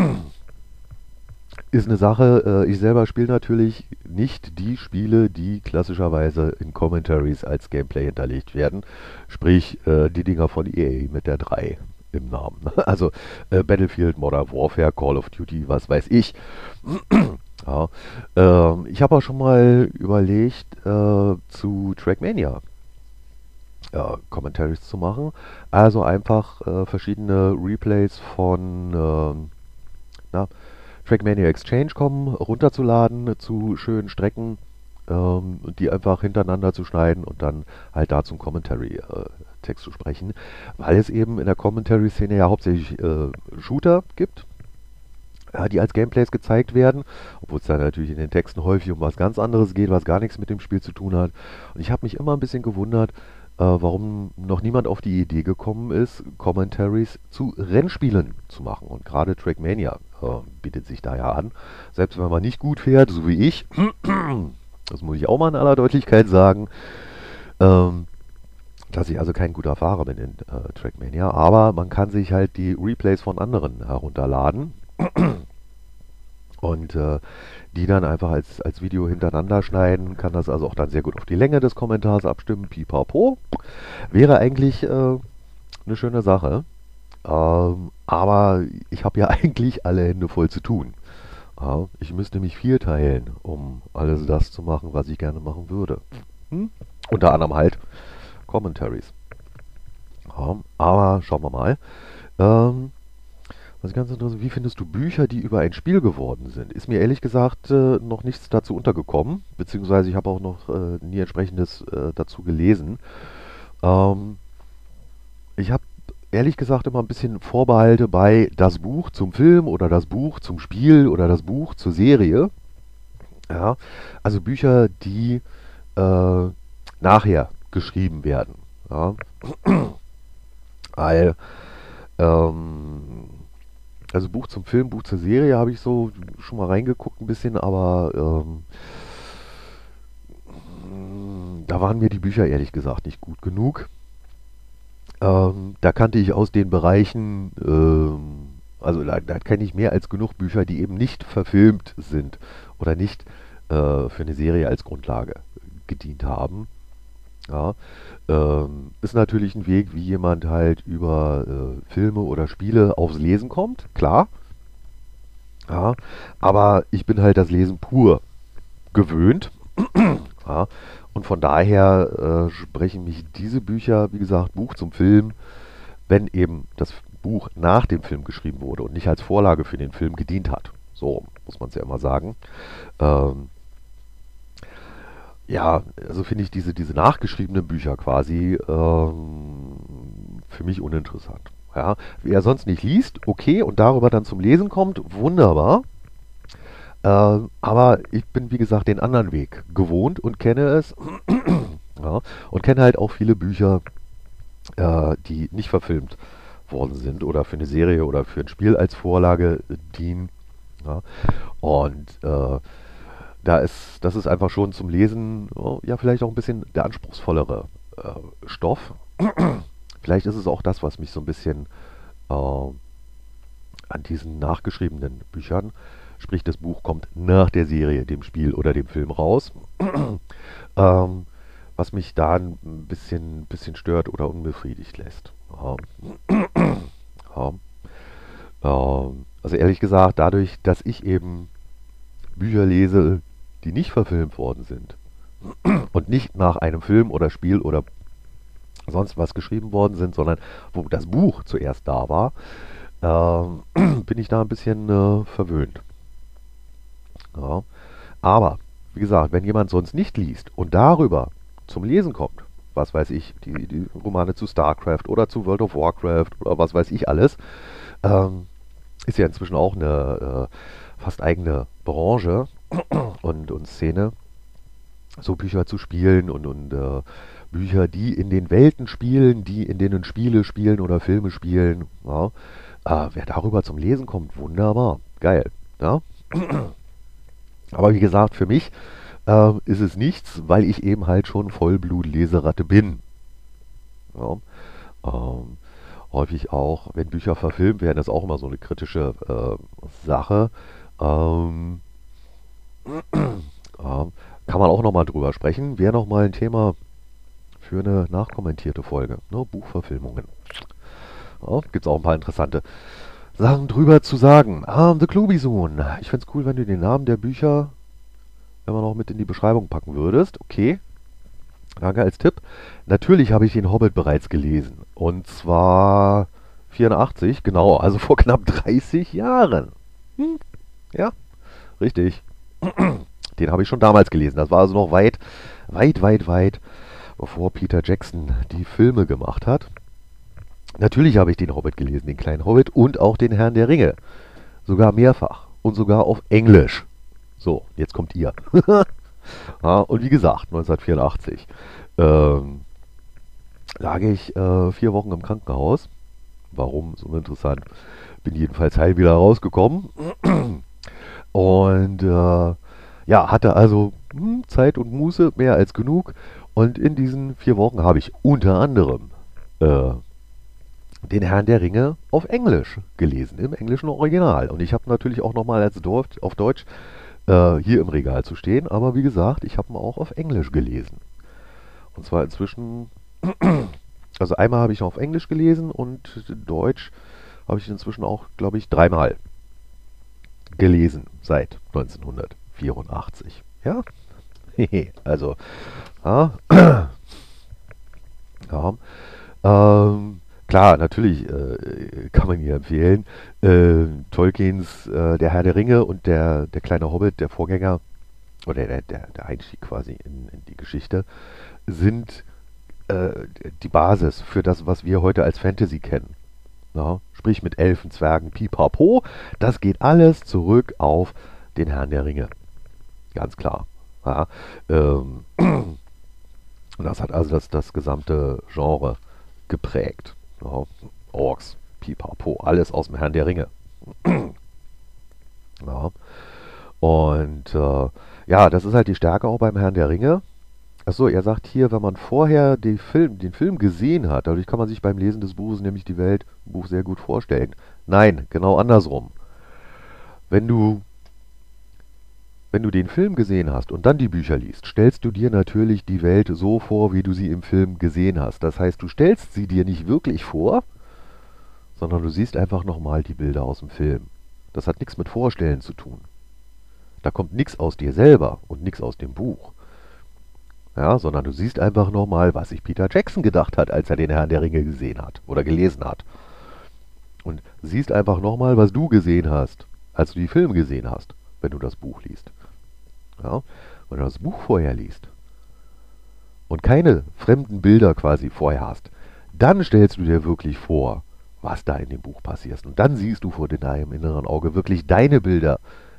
A: Ist eine Sache, ich selber spiele natürlich nicht die Spiele, die klassischerweise in Commentaries als Gameplay hinterlegt werden. Sprich, die Dinger von EA mit der 3 im Namen. Also Battlefield, Modern Warfare, Call of Duty, was weiß ich. Ja, ich habe auch schon mal überlegt, zu Trackmania Commentaries zu machen. Also einfach verschiedene Replays von Trackmania Exchange kommen, runterzuladen zu schönen Strecken, die einfach hintereinander zu schneiden und dann halt da zum Commentary-Text zu sprechen, weil es eben in der Commentary-Szene ja hauptsächlich Shooter gibt, die als Gameplays gezeigt werden, obwohl es dann natürlich in den Texten häufig um was ganz anderes geht, was gar nichts mit dem Spiel zu tun hat. Und ich habe mich immer ein bisschen gewundert, warum noch niemand auf die Idee gekommen ist, Commentaries zu Rennspielen zu machen. Und gerade Trackmania bietet sich da ja an. Selbst wenn man nicht gut fährt, so wie ich, das muss ich auch mal in aller Deutlichkeit sagen, ähm, dass ich also kein guter Fahrer bin in Trackmania, aber man kann sich halt die Replays von anderen herunterladen und die dann einfach als Video hintereinander schneiden, kann das also auch dann sehr gut auf die Länge des Kommentars abstimmen, pipapo. Wäre eigentlich eine schöne Sache, aber ich habe ja eigentlich alle Hände voll zu tun. Ja, ich müsste mich vierteilen, um alles das zu machen, was ich gerne machen würde. Unter anderem halt Commentaries. Ja, aber schauen wir mal. Was ganz interessant, wie findest du Bücher, die über ein Spiel geworden sind? Ist mir ehrlich gesagt noch nichts dazu untergekommen, beziehungsweise ich habe auch noch nie entsprechendes dazu gelesen. Ähm, Ich habe ehrlich gesagt immer ein bisschen Vorbehalte bei das Buch zum Film oder das Buch zum Spiel oder das Buch zur Serie. Ja, also Bücher, die nachher geschrieben werden. Ja. Weil ähm, also Buch zum Film, Buch zur Serie habe ich so schon mal reingeguckt ein bisschen, aber da waren mir die Bücher ehrlich gesagt nicht gut genug. Da kannte ich aus den Bereichen, also da kenne ich mehr als genug Bücher, die eben nicht verfilmt sind oder nicht für eine Serie als Grundlage gedient haben. Ja, ist natürlich ein Weg, wie jemand halt über Filme oder Spiele aufs Lesen kommt, klar. Ja, aber ich bin halt das Lesen pur gewöhnt. Ja, und von daher sprechen mich diese Bücher, wie gesagt, Buch zum Film, wenn eben das Buch nach dem Film geschrieben wurde und nicht als Vorlage für den Film gedient hat. So muss man es ja immer sagen. Ähm, ja, also finde ich diese nachgeschriebenen Bücher quasi für mich uninteressant. Ja, wer sonst nicht liest, okay, und darüber dann zum Lesen kommt, wunderbar. Aber ich bin, wie gesagt, den anderen Weg gewohnt und kenne es. Ja, und kenne halt auch viele Bücher, die nicht verfilmt worden sind oder für eine Serie oder für ein Spiel als Vorlage dienen. Ja. Und das ist einfach schon zum Lesen, oh, ja, vielleicht auch ein bisschen der anspruchsvollere Stoff. Vielleicht ist es auch das, was mich so ein bisschen an diesen nachgeschriebenen Büchern, sprich das Buch kommt nach der Serie, dem Spiel oder dem Film raus, ähm, was mich da ein bisschen stört oder unbefriedigt lässt. Ja, also ehrlich gesagt, dadurch, dass ich eben Bücher lese, die nicht verfilmt worden sind und nicht nach einem Film oder Spiel oder sonst was geschrieben worden sind, sondern wo das Buch zuerst da war, bin ich da ein bisschen verwöhnt. Ja. Aber, wie gesagt, wenn jemand sonst nicht liest und darüber zum Lesen kommt, was weiß ich, die Romane zu StarCraft oder zu World of Warcraft oder was weiß ich alles, ähm, ist ja inzwischen auch eine fast eigene Branche und Szene, so Bücher zu spielen und Bücher, die in den Welten spielen, die in denen Spiele spielen oder Filme spielen. Ja. Wer darüber zum Lesen kommt, wunderbar, geil. Ja. Aber wie gesagt, für mich ist es nichts, weil ich eben halt schon Vollblut-Leseratte bin. Ja. Ähm, häufig auch, wenn Bücher verfilmt werden, ist auch immer so eine kritische Sache. Ähm, ja, kann man auch nochmal drüber sprechen. Wäre nochmal ein Thema für eine nachkommentierte Folge. Ne? Buchverfilmungen. Ja, gibt es auch ein paar interessante Sachen drüber zu sagen. The Klubi-Sohn. Ich fände es cool, wenn du den Namen der Bücher immer noch mit in die Beschreibung packen würdest. Okay, danke als Tipp. Natürlich habe ich den Hobbit bereits gelesen. Und zwar 84, genau, also vor knapp 30 Jahren. Hm, ja, richtig. Den habe ich schon damals gelesen. Das war also noch weit, bevor Peter Jackson die Filme gemacht hat. Natürlich habe ich den Hobbit gelesen, den kleinen Hobbit und auch den Herrn der Ringe. Sogar mehrfach. Und sogar auf Englisch. So, jetzt kommt ihr. Ja, und wie gesagt, 1984 ähm, lag ich 4 Wochen im Krankenhaus. Warum? So interessant. Bin jedenfalls heil wieder rausgekommen. Und ja, hatte also Zeit und Muße mehr als genug. Und in diesen 4 Wochen habe ich unter anderem äh, den Herrn der Ringe auf Englisch gelesen, im englischen Original. Und ich habe natürlich auch nochmal als Dorf auf Deutsch hier im Regal zu stehen. Aber wie gesagt, ich habe ihn auch auf Englisch gelesen. Und zwar inzwischen, also einmal habe ich ihn auf Englisch gelesen und Deutsch habe ich inzwischen auch, glaube ich, dreimal gelesen seit 1984. Ja, also, ja, ja. Klar, natürlich kann man hier empfehlen. Tolkiens Der Herr der Ringe und der kleine Hobbit, der Vorgänger, oder der Einstieg quasi in die Geschichte, sind äh, die Basis für das, was wir heute als Fantasy kennen. Ja, sprich mit Elfen, Zwergen, Pipapo. Das geht alles zurück auf den Herrn der Ringe. Ganz klar. Ja, und das hat also das gesamte Genre geprägt. Ja, Orks, Pipapo, alles aus dem Herrn der Ringe. Ja. Und ja, das ist halt die Stärke auch beim Herrn der Ringe. Achso, er sagt hier, wenn man vorher den Film gesehen hat, dadurch kann man sich beim Lesen des Buches nämlich die Welt im Buch sehr gut vorstellen. Nein, genau andersrum. Wenn du, wenn du den Film gesehen hast und dann die Bücher liest, stellst du dir natürlich die Welt so vor, wie du sie im Film gesehen hast. Das heißt, du stellst sie dir nicht wirklich vor, sondern du siehst einfach nochmal die Bilder aus dem Film. Das hat nichts mit Vorstellen zu tun. Da kommt nichts aus dir selber und nichts aus dem Buch. Ja, sondern du siehst einfach nochmal, was sich Peter Jackson gedacht hat, als er den Herrn der Ringe gesehen hat oder gelesen hat. Und siehst einfach nochmal, was du gesehen hast, als du die Filme gesehen hast, wenn du das Buch liest. Ja, wenn du das Buch vorher liest und keine fremden Bilder quasi vorher hast, dann stellst du dir wirklich vor, was da in dem Buch passiert. Und dann siehst du vor deinem inneren Auge wirklich deine Bilder,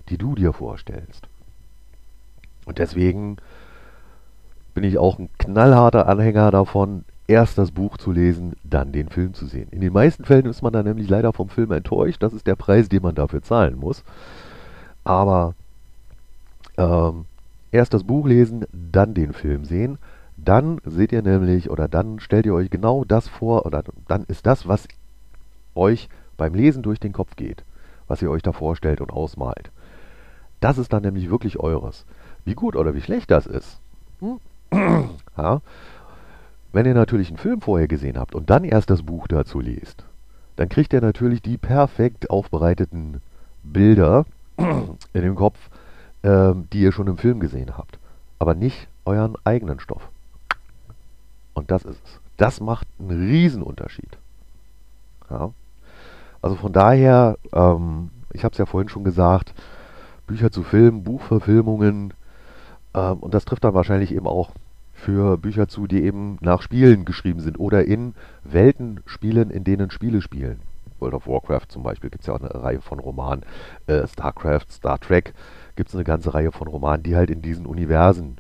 A: die du dir vorstellst. Und deswegen bin ich auch ein knallharter Anhänger davon, erst das Buch zu lesen, dann den Film zu sehen. In den meisten Fällen ist man dann nämlich leider vom Film enttäuscht. Das ist der Preis, den man dafür zahlen muss. Aber ähm, erst das Buch lesen, dann den Film sehen. Dann seht ihr nämlich, oder dann stellt ihr euch genau das vor, oder dann ist das, was euch beim Lesen durch den Kopf geht, was ihr euch da vorstellt und ausmalt. Das ist dann nämlich wirklich eures. Wie gut oder wie schlecht das ist. Hm? Ja? Wenn ihr natürlich einen Film vorher gesehen habt und dann erst das Buch dazu lest, dann kriegt ihr natürlich die perfekt aufbereiteten Bilder in den Kopf, die ihr schon im Film gesehen habt. Aber nicht euren eigenen Stoff. Und das ist es. Das macht einen Riesenunterschied. Ja? Also von daher, ich habe es ja vorhin schon gesagt, Bücher zu Filmen, Buchverfilmungen, und das trifft dann wahrscheinlich eben auch für Bücher zu, die eben nach Spielen geschrieben sind oder in Welten spielen, in denen Spiele spielen. World of Warcraft zum Beispiel gibt es ja auch eine Reihe von Romanen. StarCraft, Star Trek gibt es eine ganze Reihe von Romanen, die halt in diesen Universen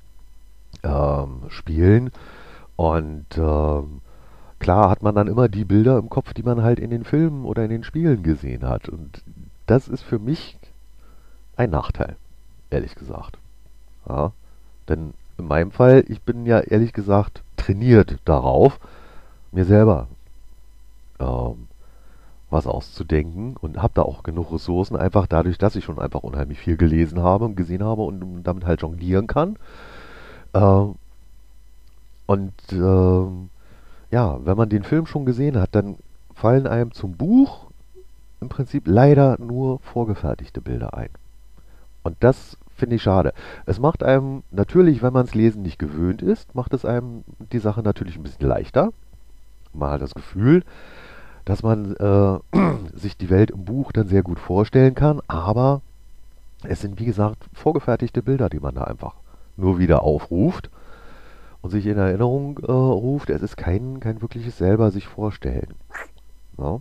A: spielen. Und klar hat man dann immer die Bilder im Kopf, die man halt in den Filmen oder in den Spielen gesehen hat. Und das ist für mich ein Nachteil, ehrlich gesagt. Ja, denn in meinem Fall, ich bin ja ehrlich gesagt trainiert darauf, mir selber ähm, was auszudenken und habe da auch genug Ressourcen, einfach dadurch, dass ich schon einfach unheimlich viel gelesen habe und gesehen habe und damit halt jonglieren kann. Ähm, und ja, wenn man den Film schon gesehen hat, dann fallen einem zum Buch im Prinzip leider nur vorgefertigte Bilder ein. Und das finde ich schade. Es macht einem natürlich, wenn man es Lesen nicht gewöhnt ist, macht es einem die Sache natürlich ein bisschen leichter. Man hat das Gefühl, dass man sich die Welt im Buch dann sehr gut vorstellen kann, aber es sind wie gesagt vorgefertigte Bilder, die man da einfach nur wieder aufruft und sich in Erinnerung ruft. Es ist kein wirkliches selber sich vorstellen. Ja?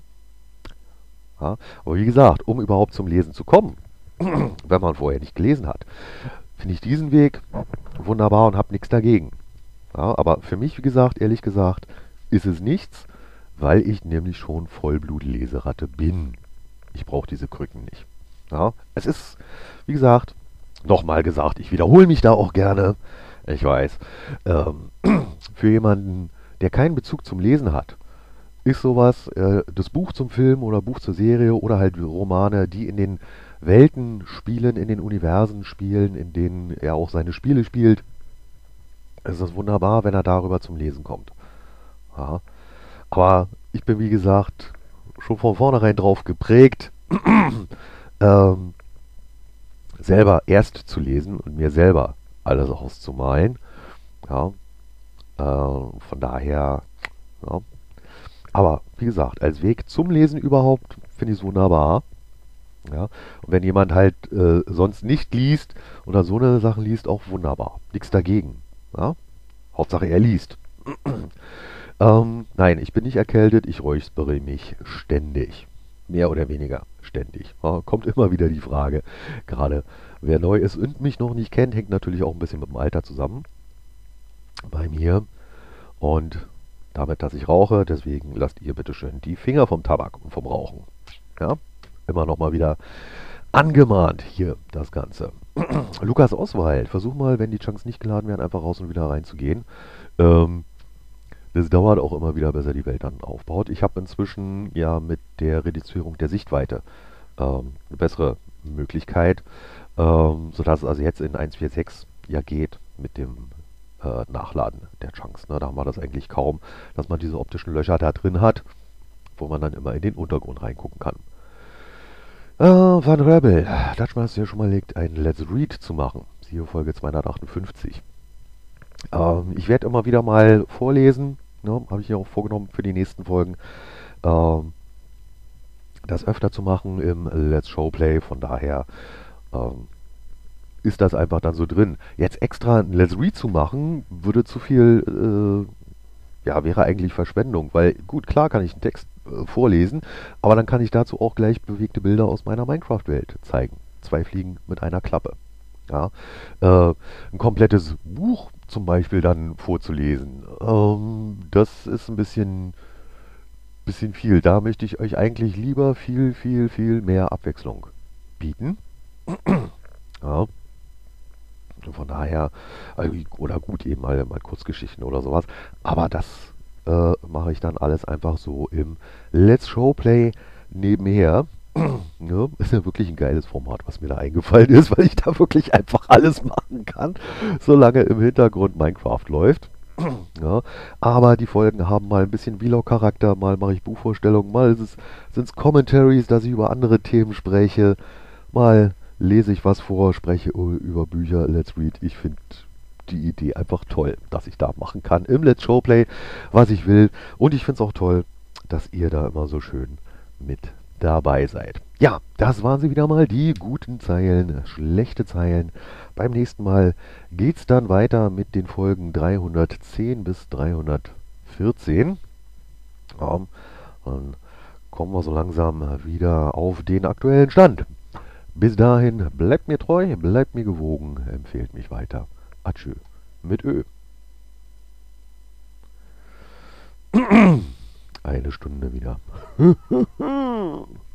A: Ja? Aber wie gesagt, um überhaupt zum Lesen zu kommen, wenn man vorher nicht gelesen hat, finde ich diesen Weg wunderbar und habe nichts dagegen. Ja, aber für mich, wie gesagt, ehrlich gesagt, ist es nichts, weil ich nämlich schon Vollblut-Leseratte bin. Ich brauche diese Krücken nicht. Ja, es ist, wie gesagt, nochmal gesagt, ich wiederhole mich da auch gerne. Ich weiß, ähm, für jemanden, der keinen Bezug zum Lesen hat, ist sowas, das Buch zum Film oder Buch zur Serie oder halt Romane, die in den Welten spielen, in den Universen spielen, in denen er auch seine Spiele spielt, ist das wunderbar, wenn er darüber zum Lesen kommt. Ja. Aber ich bin, wie gesagt, schon von vornherein drauf geprägt, ähm, selber erst zu lesen und mir selber alles auszumalen. Ja. Von daher, ja. Aber wie gesagt, als Weg zum Lesen überhaupt finde ich es wunderbar. Ja. Und wenn jemand halt sonst nicht liest oder so eine Sachen liest, auch wunderbar. Nichts dagegen. Ja. Hauptsache er liest. Nein, ich bin nicht erkältet, ich räuspere mich ständig. Mehr oder weniger ständig. Ja, kommt immer wieder die Frage. Gerade wer neu ist und mich noch nicht kennt, hängt natürlich auch ein bisschen mit dem Alter zusammen. Bei mir. Und damit, dass ich rauche, deswegen lasst ihr bitte schön die Finger vom Tabak und vom Rauchen. Ja, immer noch mal wieder angemahnt hier das Ganze. Lukas Oswald, versuch mal, wenn die Chunks nicht geladen werden, einfach raus und wieder reinzugehen. Ähm, Das dauert auch immer wieder, bis er die Welt dann aufbaut. Ich habe inzwischen ja mit der Reduzierung der Sichtweite eine bessere Möglichkeit, sodass es also jetzt in 1.4.6 ja geht mit dem Nachladen der Chunks. Ne? Da haben wir das eigentlich kaum, dass man diese optischen Löcher da drin hat, wo man dann immer in den Untergrund reingucken kann. Van Rebel, Dutchman hast du ja schon mal legt, ein Let's Read zu machen. Siehe Folge 258. Ich werde immer wieder mal vorlesen, ne, habe ich ja auch vorgenommen für die nächsten Folgen, ähm, das öfter zu machen im Let's Showplay. Von daher ähm, ist das einfach dann so drin. Jetzt extra ein Let's Read zu machen, würde zu viel, ja, wäre eigentlich Verschwendung, weil gut, klar kann ich einen Text vorlesen, aber dann kann ich dazu auch gleich bewegte Bilder aus meiner Minecraft-Welt zeigen. zwei Fliegen mit einer Klappe. Ja, ein komplettes Buch zum Beispiel dann vorzulesen, das ist ein bisschen viel. Da möchte ich euch eigentlich lieber viel, viel, viel mehr Abwechslung bieten. Ja, von daher, oder gut, eben mal Kurzgeschichten oder sowas. Aber das mache ich dann alles einfach so im Let's Showplay nebenher. Ja, ist ja wirklich ein geiles Format, was mir da eingefallen ist, weil ich da wirklich einfach alles machen kann, solange im Hintergrund Minecraft läuft. Ja, aber die Folgen haben mal ein bisschen Vlog-Charakter, mal mache ich Buchvorstellungen, mal sind es Commentaries, dass ich über andere Themen spreche, mal lese ich was vor, spreche über Bücher, Let's Read. Ich finde die Idee einfach toll, dass ich da machen kann im Let's Showplay, was ich will. Und ich finde es auch toll, dass ihr da immer so schön mit dabei seid. Ja, das waren sie wieder mal, die guten Zeilen, schlechte Zeilen. Beim nächsten Mal geht es dann weiter mit den Folgen 310 bis 314. Ja, dann kommen wir so langsam wieder auf den aktuellen Stand. Bis dahin, bleibt mir treu, bleibt mir gewogen, empfehlt mich weiter. Adieu. Mit Ö. Eine Stunde wieder.